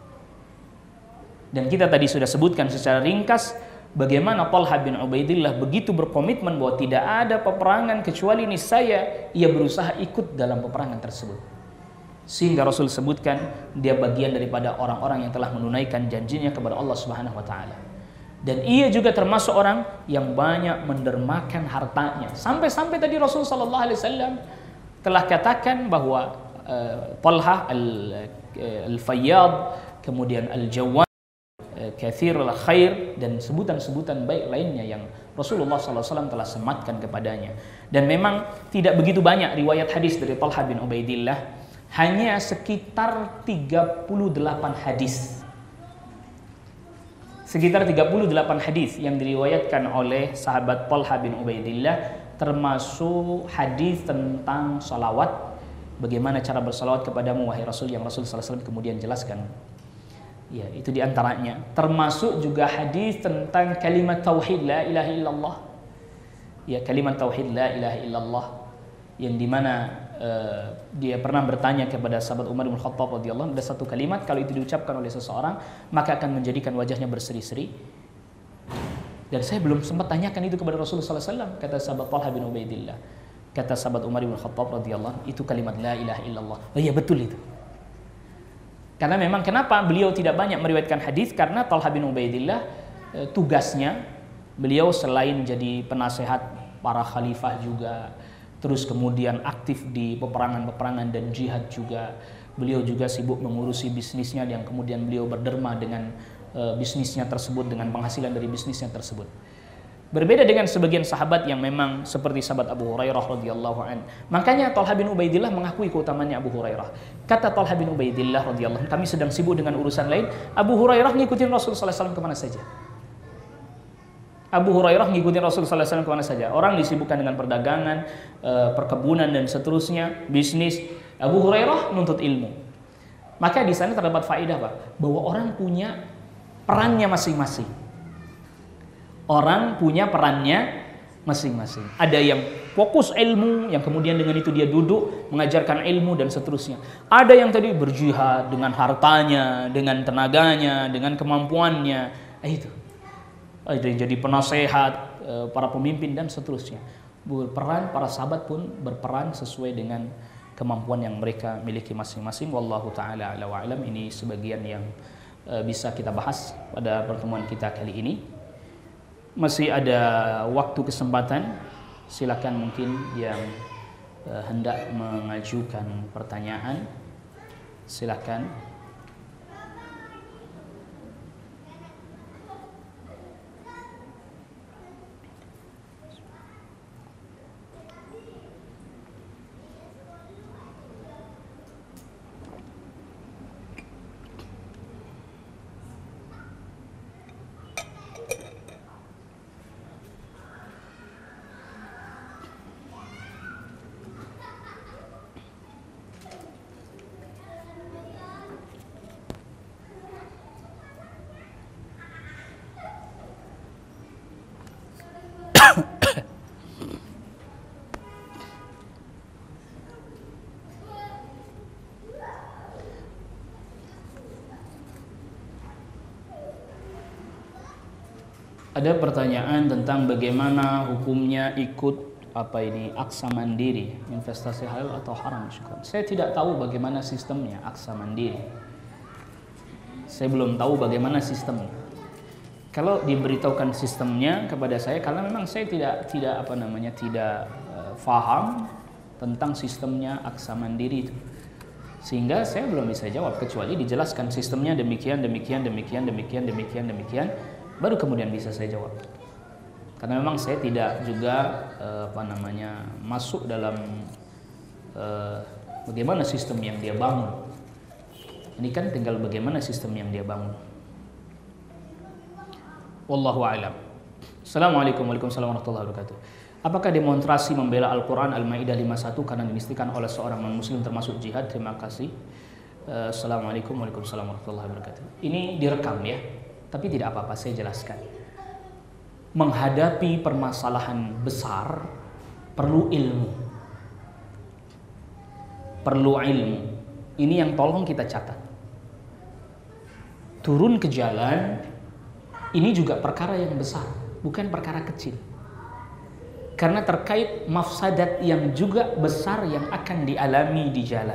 Dan kita tadi sudah sebutkan secara ringkas bagaimana Talhah bin Ubaidillah begitu berkomitmen bahwa tidak ada peperangan kecuali niscaya ia berusaha ikut dalam peperangan tersebut. Sehingga Rasul sebutkan dia bagian daripada orang-orang yang telah menunaikan janjinya kepada Allah Subhanahu wa taala. Dan ia juga termasuk orang yang banyak mendermakan hartanya. Sampai-sampai tadi Rasul sallallahu alaihi wasallam telah katakan bahwa Talhah al-fayyad, kemudian al-jawad, kathirul khair, dan sebutan-sebutan baik lainnya yang Rasulullah SAW telah sematkan kepadanya. Dan memang tidak begitu banyak riwayat hadis dari Talhah bin Ubaidillah, hanya sekitar 38 hadis. Sekitar 38 hadis yang diriwayatkan oleh sahabat Talhah bin Ubaidillah, termasuk hadis tentang salawat, bagaimana cara bersalawat kepadamu wahai Rasul, yang Rasul SAW kemudian jelaskan. Ya, itu diantaranya. Termasuk juga hadis tentang kalimat tauhid la ilaha illallah. Ya, kalimat tauhid la ilaha illallah, yang dimana dia pernah bertanya kepada sahabat Umar bin Khattab radhiyallahu anhu, ada satu kalimat kalau itu diucapkan oleh seseorang maka akan menjadikan wajahnya berseri-seri. Dan saya belum sempat tanyakan itu kepada Rasulullah SAW, kata sahabat Talhah bin Ubaidillah. Kata sahabat Umar bin Khattab radhiyallahu anhu, itu kalimat la ilaha illallah. Oh iya, betul itu. Karena memang kenapa beliau tidak banyak meriwayatkan hadis, karena Talhah bin Ubaidillah tugasnya beliau selain jadi penasehat para khalifah juga, terus kemudian aktif di peperangan-peperangan dan jihad juga. Beliau juga sibuk mengurusi bisnisnya yang kemudian beliau berderma dengan bisnisnya tersebut, dengan penghasilan dari bisnisnya tersebut. Berbeda dengan sebagian sahabat yang memang seperti sahabat Abu Hurairah radhiyallahu an. Makanya Thalhah bin Ubaidillah mengakui keutamaannya Abu Hurairah. Kata Thalhah bin Ubaidillah radhiyallahu an, kami sedang sibuk dengan urusan lain, Abu Hurairah ngikutin Rasulullah SAW kemana saja. Abu Hurairah ngikutin Rasulullah SAW kemana saja. Orang disibukkan dengan perdagangan, perkebunan dan seterusnya, bisnis. Abu Hurairah nuntut ilmu. Maka di sana terdapat faedah, Pak, bahwa orang punya perannya masing-masing. Orang punya perannya masing-masing. Ada yang fokus ilmu, yang kemudian dengan itu dia duduk mengajarkan ilmu dan seterusnya. Ada yang tadi berjihad dengan hartanya, dengan tenaganya, dengan kemampuannya. Itu. Ada yang jadi penasehat, para pemimpin dan seterusnya. Berperan, para sahabat pun berperan sesuai dengan kemampuan yang mereka miliki masing-masing. Wallahu ta'ala a'la wa a'lam. Ini sebagian yang bisa kita bahas pada pertemuan kita kali ini. Masih ada waktu kesempatan, silakan mungkin yang hendak mengajukan pertanyaan, silakan. Ada pertanyaan tentang bagaimana hukumnya ikut aksa mandiri, investasi halal atau haram. Saya tidak tahu bagaimana sistemnya aksa mandiri. Saya belum tahu bagaimana sistemnya. Kalau diberitahukan sistemnya kepada saya, karena memang saya tidak faham tentang sistemnya aksa mandiri itu. Sehingga saya belum bisa jawab, kecuali dijelaskan sistemnya demikian, baru kemudian bisa saya jawab. Karena memang saya tidak juga masuk dalam bagaimana sistem yang dia bangun. Ini kan tinggal bagaimana sistem yang dia bangun. Wallahu a'lam. Assalamualaikum warahmatullahi wabarakatuh. Apakah demonstrasi membela Al-Quran Al-Ma'idah 51 karena dinistikan oleh seorang non-muslim termasuk jihad? Terima kasih. Assalamualaikum warahmatullahi wabarakatuh. Ini direkam ya, tapi tidak apa-apa, saya jelaskan. Menghadapi permasalahan besar perlu ilmu. Perlu ilmu. Ini yang tolong kita catat. Turun ke jalan, ini juga perkara yang besar, bukan perkara kecil. Karena terkait mafsadat yang juga besar yang akan dialami di jalan.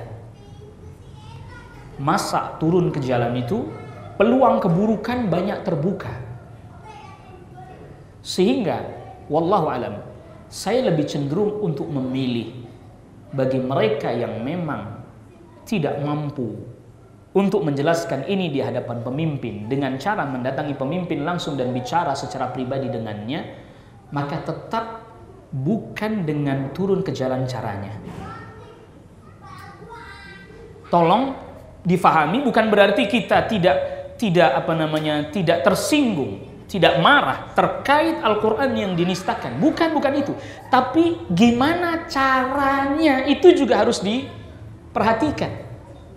Masa turun ke jalan itu, peluang keburukan banyak terbuka. Sehingga, wallahu alam, saya lebih cenderung untuk memilih bagi mereka yang memang tidak mampu untuk menjelaskan ini di hadapan pemimpin dengan cara mendatangi pemimpin langsung dan bicara secara pribadi dengannya, maka tetap bukan dengan turun ke jalan caranya. Tolong difahami, bukan berarti kita tidak tersinggung, tidak marah terkait Al-Quran yang dinistakan. Bukan itu. Tapi gimana caranya itu juga harus diperhatikan.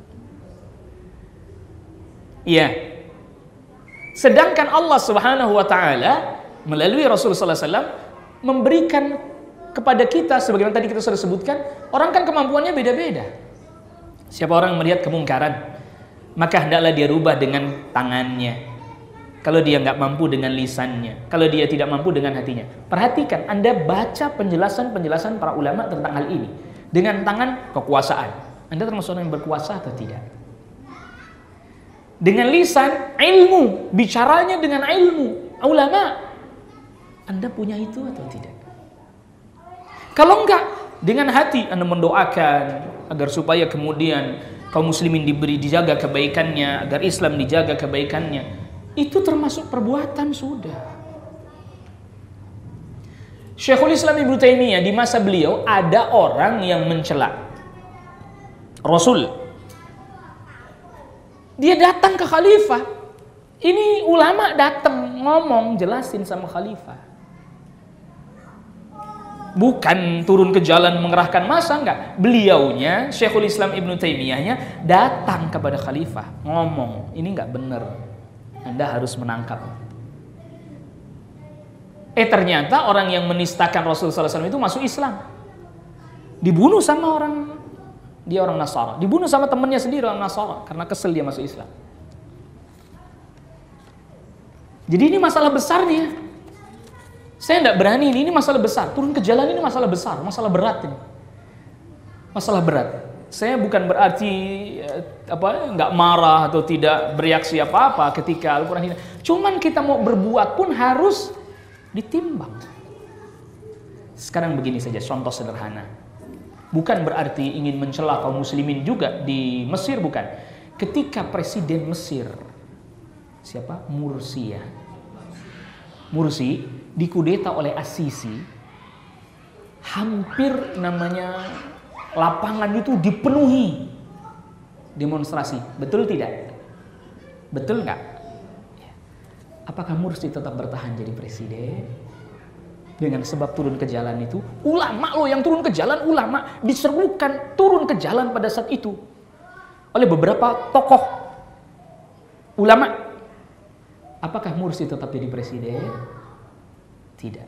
Iya. Sedangkan Allah Subhanahu wa taala melalui Rasulullah sallallahu alaihi wasallam memberikan kepada kita, sebagaimana tadi kita sudah sebutkan, orang kan kemampuannya beda-beda. Siapa orang melihat kemungkaran, maka hendaklah dia rubah dengan tangannya. Kalau dia nggak mampu dengan lisannya, kalau dia tidak mampu dengan hatinya. Perhatikan, Anda baca penjelasan para ulama tentang hal ini. Dengan tangan, kekuasaan. Anda termasuk orang yang berkuasa atau tidak? Dengan lisan, ilmu. Bicaranya dengan ilmu. Ulama, Anda punya itu atau tidak? Kalau enggak, dengan hati Anda mendoakan agar supaya kemudian kaum muslimin dijaga kebaikannya, agar Islam dijaga kebaikannya. Itu termasuk perbuatan sudah. Syekhul Islam Ibnu Taimiyah di masa beliau ada orang yang mencela Rasul. Dia datang ke khalifah. Ini ulama datang ngomong, jelasin sama khalifah. Bukan turun ke jalan mengerahkan massa, enggak. Beliaunya, Syekhul Islam Ibnu Taimiyahnya datang kepada khalifah, ngomong, ini enggak benar. Anda harus menangkap. Ternyata orang yang menistakan Rasulullah SAW itu masuk Islam. Dibunuh sama orang, dia orang Nasara. Dibunuh sama temannya sendiri orang Nasara karena kesel dia masuk Islam. Jadi ini masalah besar nih ya. Saya tidak berani, ini masalah besar. Turun ke jalan ini masalah besar, masalah berat ini. Masalah berat. Saya bukan berarti nggak marah atau tidak bereaksi apa-apa ketika Al-Quran ini. Cuman kita mau berbuat pun harus ditimbang. Sekarang begini saja, contoh sederhana. Bukan berarti ingin mencela kaum muslimin juga di Mesir, bukan. Ketika Presiden Mesir, siapa? Mursi dikudeta oleh As-Sisi, hampir namanya lapangan itu dipenuhi demonstrasi. Betul tidak? Betul nggak? Apakah Mursi tetap bertahan jadi presiden? Dengan sebab turun ke jalan itu, ulama loh yang turun ke jalan, ulama diserukan turun ke jalan pada saat itu oleh beberapa tokoh ulama. Apakah Mursi tetap jadi presiden? Tidak.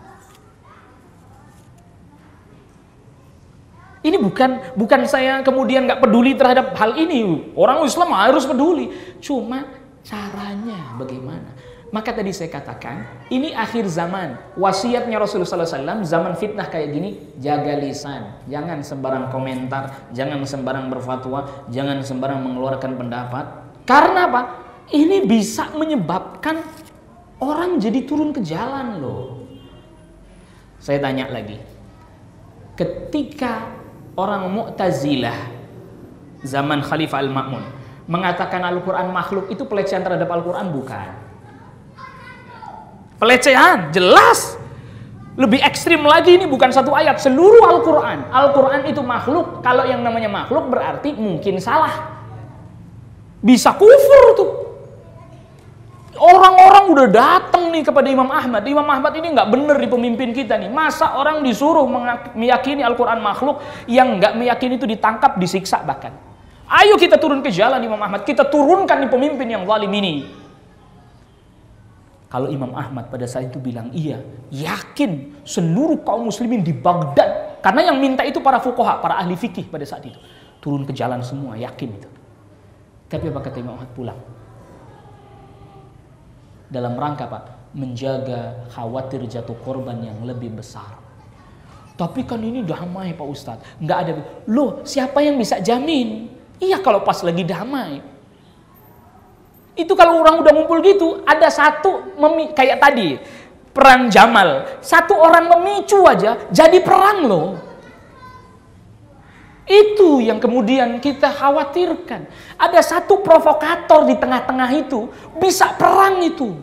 Ini bukan saya kemudian nggak peduli terhadap hal ini. Orang Islam harus peduli. Cuma caranya bagaimana? Maka tadi saya katakan, ini akhir zaman. Wasiatnya Rasulullah SAW, zaman fitnah kayak gini, jaga lisan. Jangan sembarang komentar, jangan sembarang berfatwa, jangan sembarang mengeluarkan pendapat. Karena apa? Ini bisa menyebabkan orang jadi turun ke jalan loh. Saya tanya lagi. Ketika orang Mu'tazilah zaman Khalifah Al-Ma'mun mengatakan Al-Quran makhluk, itu pelecehan terhadap Al-Quran? Bukan. Pelecehan, jelas. Lebih ekstrim lagi, ini bukan satu ayat, seluruh Al-Quran. Al-Quran itu makhluk. Kalau yang namanya makhluk berarti mungkin salah. Bisa kufur tuh. Orang-orang udah datang nih kepada Imam Ahmad. Imam Ahmad ini nggak bener di pemimpin kita nih. Masa orang disuruh meyakini Al-Quran makhluk, yang nggak meyakini itu ditangkap, disiksa bahkan. Ayo kita turun ke jalan Imam Ahmad. Kita turunkan di pemimpin yang zalim ini. Kalau Imam Ahmad pada saat itu bilang iya, yakin seluruh kaum muslimin di Baghdad. Karena yang minta itu para fuqaha, para ahli fikih pada saat itu. Turun ke jalan semua, yakin itu. Tapi apa kata Imam Ahmad? Pulang. Dalam rangka Pak, menjaga khawatir jatuh korban yang lebih besar. Tapi kan ini damai Pak Ustadz, nggak ada. Loh, siapa yang bisa jamin? Iya, kalau pas lagi damai. Itu kalau orang udah ngumpul gitu, ada satu kayak tadi perang Jamal, satu orang memicu aja jadi perang loh. Itu yang kemudian kita khawatirkan. Ada satu provokator di tengah-tengah itu, bisa perang itu.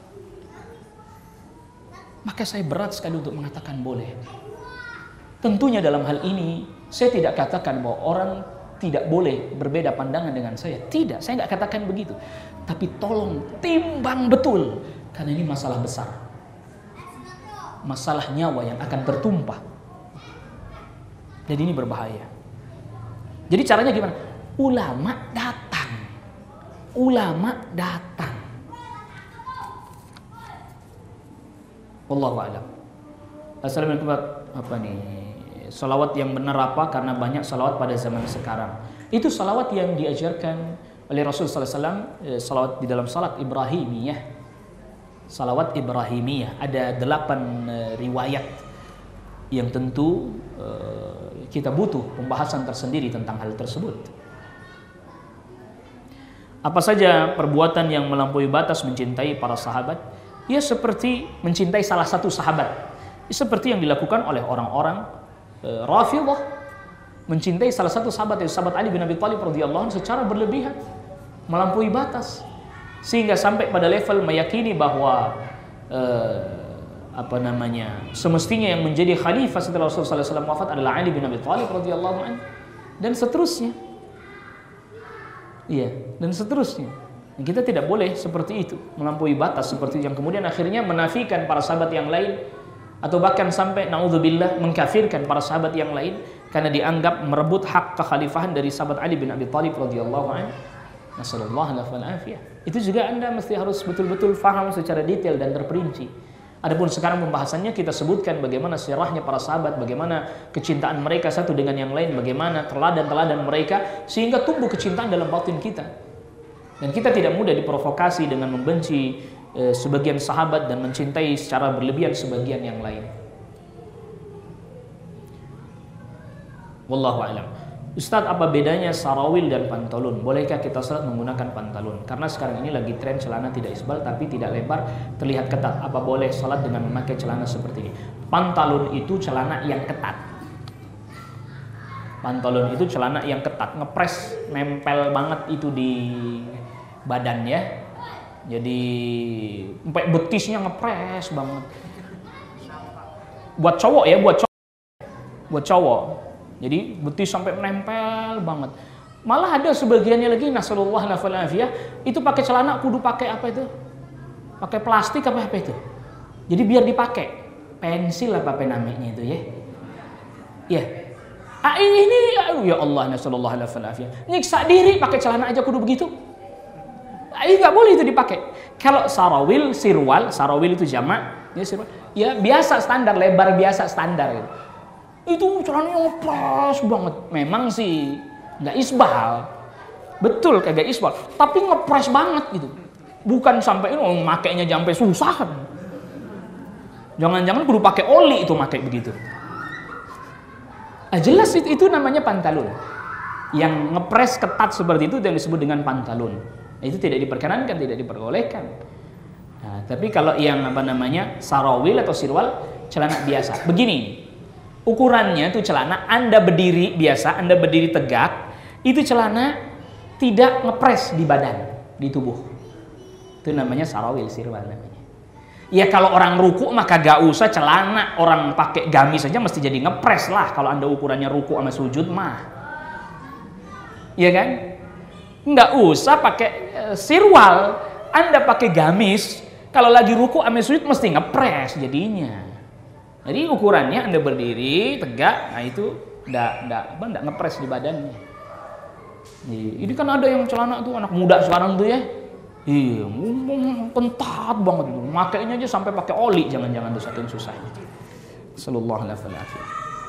Maka saya berat sekali untuk mengatakan boleh. Tentunya dalam hal ini, saya tidak katakan bahwa orang tidak boleh berbeda pandangan dengan saya. Tidak, saya nggak katakan begitu. Tapi tolong timbang betul. Karena ini masalah besar. Masalah nyawa yang akan bertumpah. Jadi ini berbahaya. Jadi caranya gimana? Ulama datang. Ulama datang. Wallahu a'lam. Assalamualaikum. Apa nih? Salawat yang benar apa? Karena banyak salawat pada zaman sekarang. Itu salawat yang diajarkan oleh Rasulullah SAW. Salawat di dalam salat Ibrahimiyah. Salawat Ibrahimiyah. Ada 8 riwayat yang tentu kita butuh pembahasan tersendiri tentang hal tersebut. Apa saja perbuatan yang melampaui batas mencintai para sahabat? Ya seperti mencintai salah satu sahabat. Seperti yang dilakukan oleh orang-orang Rafidhah, mencintai salah satu sahabat, yaitu sahabat Ali bin Abi Thalib radhiyallahu anhu secara berlebihan, melampaui batas, sehingga sampai pada level meyakini bahwa semestinya yang menjadi khalifah setelah Rasulullah SAW wafat adalah Ali bin Abi Thalib radhiyallahu anhu, dan seterusnya. Iya, dan seterusnya. Kita tidak boleh seperti itu, melampaui batas seperti yang kemudian akhirnya menafikan para sahabat yang lain, atau bahkan sampai naudzubillah mengkafirkan para sahabat yang lain karena dianggap merebut hak kekhalifahan dari sahabat Ali bin Abi Thalib radhiyallahu anhu. Nasallallahu alaihi. Itu juga Anda mesti harus betul-betul faham secara detail dan terperinci. Adapun sekarang pembahasannya kita sebutkan bagaimana sirahnya para sahabat, bagaimana kecintaan mereka satu dengan yang lain, bagaimana teladan-teladan mereka sehingga tumbuh kecintaan dalam batin kita. Dan kita tidak mudah diprovokasi dengan membenci sebagian sahabat dan mencintai secara berlebihan sebagian yang lain. Wallahu a'lam. Ustadz, apa bedanya sarawil dan pantalun? Bolehkah kita salat menggunakan pantalun? Karena sekarang ini lagi tren celana tidak isbal tapi tidak lebar, terlihat ketat. Apa boleh salat dengan memakai celana seperti ini? Pantalun itu celana yang ketat. Pantalun itu celana yang ketat, ngepres, nempel banget itu di badan ya. Jadi sampai betisnya ngepres banget. Buat cowok ya, buat cowok. Jadi betis sampai menempel banget. Malah ada sebagiannya lagi, nasallallahu alaihi, itu pakai celana kudu pakai apa itu? Pakai plastik apa itu? Jadi biar dipakai pensil apa namanya itu ya. Ya. Ini ya Allah, nasallallahu alaihi. Nyiksa diri pakai celana aja kudu begitu. Ini nggak boleh itu dipakai. Kalau sarawil, sirwal, sarawil itu jamak, ya sirwal. Ya biasa standar, lebar biasa standar gitu. Itu celananya ngepres banget. Memang sih nggak isbal, betul kagak isbal, tapi ngepres banget gitu. Bukan sampai ini makainya sampai susah. Jangan-jangan kudu pakai oli itu makai begitu. Jelas itu namanya pantalun. Yang ngepres ketat seperti itu yang disebut dengan pantalun. Itu tidak diperkenankan, tidak diperbolehkan. Nah, tapi kalau yang sarawil atau sirwal, celana biasa. Begini. Ukurannya itu celana, Anda berdiri biasa, Anda berdiri tegak, itu celana tidak ngepres di badan, di tubuh. Itu namanya sarawil, sirwal namanya. Ya kalau orang ruku maka gak usah celana, orang pakai gamis saja mesti jadi ngepres lah kalau Anda ukurannya ruku sama sujud mah. Iya kan? Nggak usah pakai sirwal, Anda pakai gamis, kalau lagi ruku sama sujud mesti ngepres jadinya. Jadi ukurannya Anda berdiri tegak, nah itu enggak ngepres di badannya. Ini kan ada yang celana tuh anak muda sekarang tuh ya. Iya, ketat banget tuh. Makainya aja sampai pakai oli, jangan-jangan tuh saking susahnya. Sallallahu alaihi wasallam.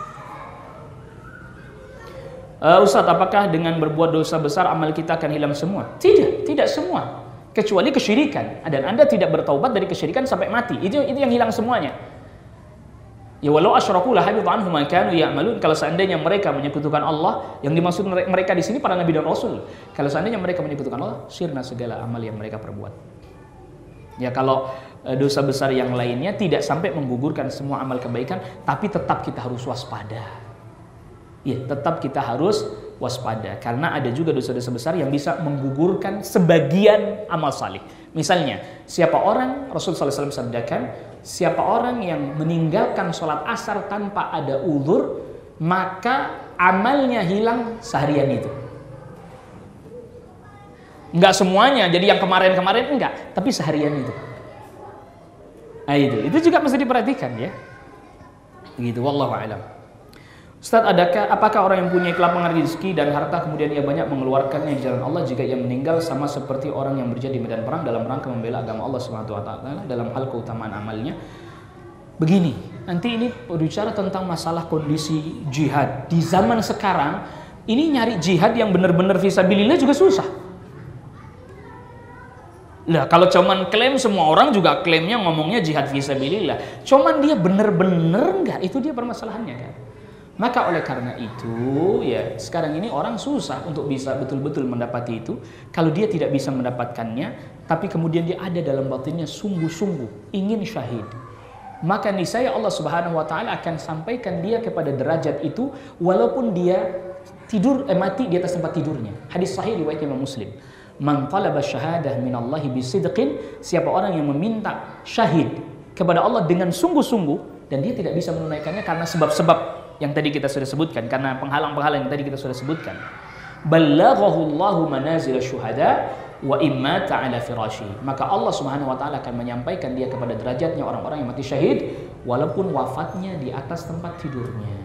Ustaz, apakah dengan berbuat dosa besar amal kita akan hilang semua? Tidak semua. Kecuali kesyirikan. Dan Anda tidak bertaubat dari kesyirikan sampai mati. Itu yang hilang semuanya. Ya walau asyraku la habita anhum ma kanu ya'malun. Kalau seandainya mereka menyekutukan Allah, yang dimaksud mereka di sini para nabi dan rasul. Kalau seandainya mereka menyekutukan Allah, sirna segala amal yang mereka perbuat. Ya kalau dosa besar yang lainnya tidak sampai menggugurkan semua amal kebaikan, tapi tetap kita harus waspada. Ya, tetap kita harus waspada karena ada juga dosa-dosa besar yang bisa menggugurkan sebagian amal salih. Misalnya, siapa orang, Rasulullah SAW sabdakan, siapa orang yang meninggalkan sholat asar tanpa ada uzur, maka amalnya hilang seharian itu. Enggak semuanya, jadi yang kemarin-kemarin enggak, tapi seharian itu. Nah, itu juga mesti diperhatikan ya. Begitu, wallahu a'lam. Ustaz, apakah orang yang punya kelapangan rezeki dan harta kemudian ia banyak mengeluarkannya di jalan Allah jika ia meninggal sama seperti orang yang berjihad di medan perang dalam rangka membela agama Allah Subhanahu wa taala dalam hal keutamaan amalnya? Begini, nanti ini berbicara tentang masalah kondisi jihad. Di zaman sekarang ini nyari jihad yang benar-benar fisabilillah juga susah. Lah kalau cuman klaim, semua orang juga klaimnya ngomongnya jihad fisabilillah. Cuman dia benar-benar enggak, itu dia permasalahannya kan. Maka oleh karena itu ya sekarang ini orang susah untuk bisa betul-betul mendapati itu. Kalau dia tidak bisa mendapatkannya, tapi kemudian dia ada dalam batinnya sungguh-sungguh ingin syahid, maka niscaya Allah Subhanahu wa taala akan sampaikan dia kepada derajat itu walaupun dia mati di atas tempat tidurnya. Hadis sahih riwayat Imam Muslim. Man talaba syahadah minallahi bisidqin, siapa orang yang meminta syahid kepada Allah dengan sungguh-sungguh dan dia tidak bisa menunaikannya karena sebab-sebab yang tadi kita sudah sebutkan, karena penghalang-penghalang yang tadi kita sudah sebutkan. Ballaghahu Allahu manazil syuhada wa imma ta'ala firashi. Maka Allah Subhanahu wa taala akan menyampaikan dia kepada derajatnya orang-orang yang mati syahid walaupun wafatnya di atas tempat tidurnya.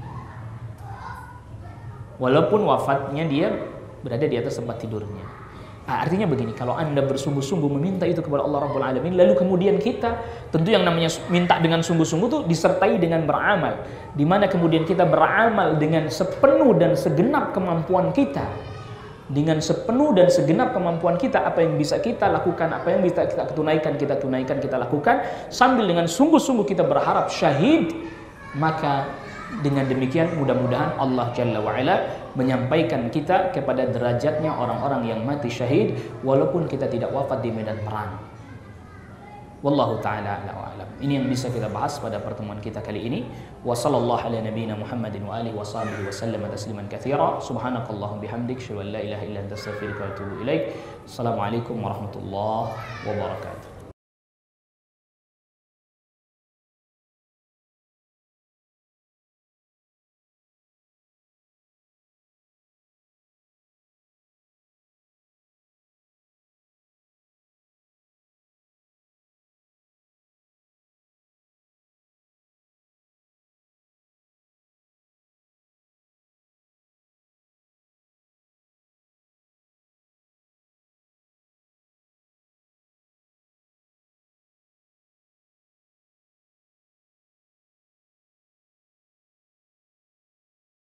Walaupun wafatnya dia berada di atas tempat tidurnya. Artinya begini, kalau Anda bersungguh-sungguh meminta itu kepada Allah Rabbul Alamin, lalu kemudian kita, tentu yang namanya minta dengan sungguh-sungguh itu disertai dengan beramal, di mana kemudian kita beramal dengan sepenuh dan segenap kemampuan kita. Dengan sepenuh dan segenap kemampuan kita, apa yang bisa kita lakukan, apa yang bisa kita tunaikan, kita lakukan, sambil dengan sungguh-sungguh kita berharap syahid. Maka dengan demikian mudah-mudahan Allah Jalla wa'ala menyampaikan kita kepada derajatnya orang-orang yang mati syahid walaupun kita tidak wafat di medan perang. Wallahu ta'ala a'la wa a'lam. Ini yang bisa kita bahas pada pertemuan kita kali ini. Wa sallallahu ala nabiyyina Muhammadin wa alihi wa sahbihi wa sallama tasliman katsira. Subhanakallahumma bihamdik, asyhadu an la ilaha illa anta astaghfiruka wa atubu ilaik. Assalamualaikum warahmatullahi wabarakatuh.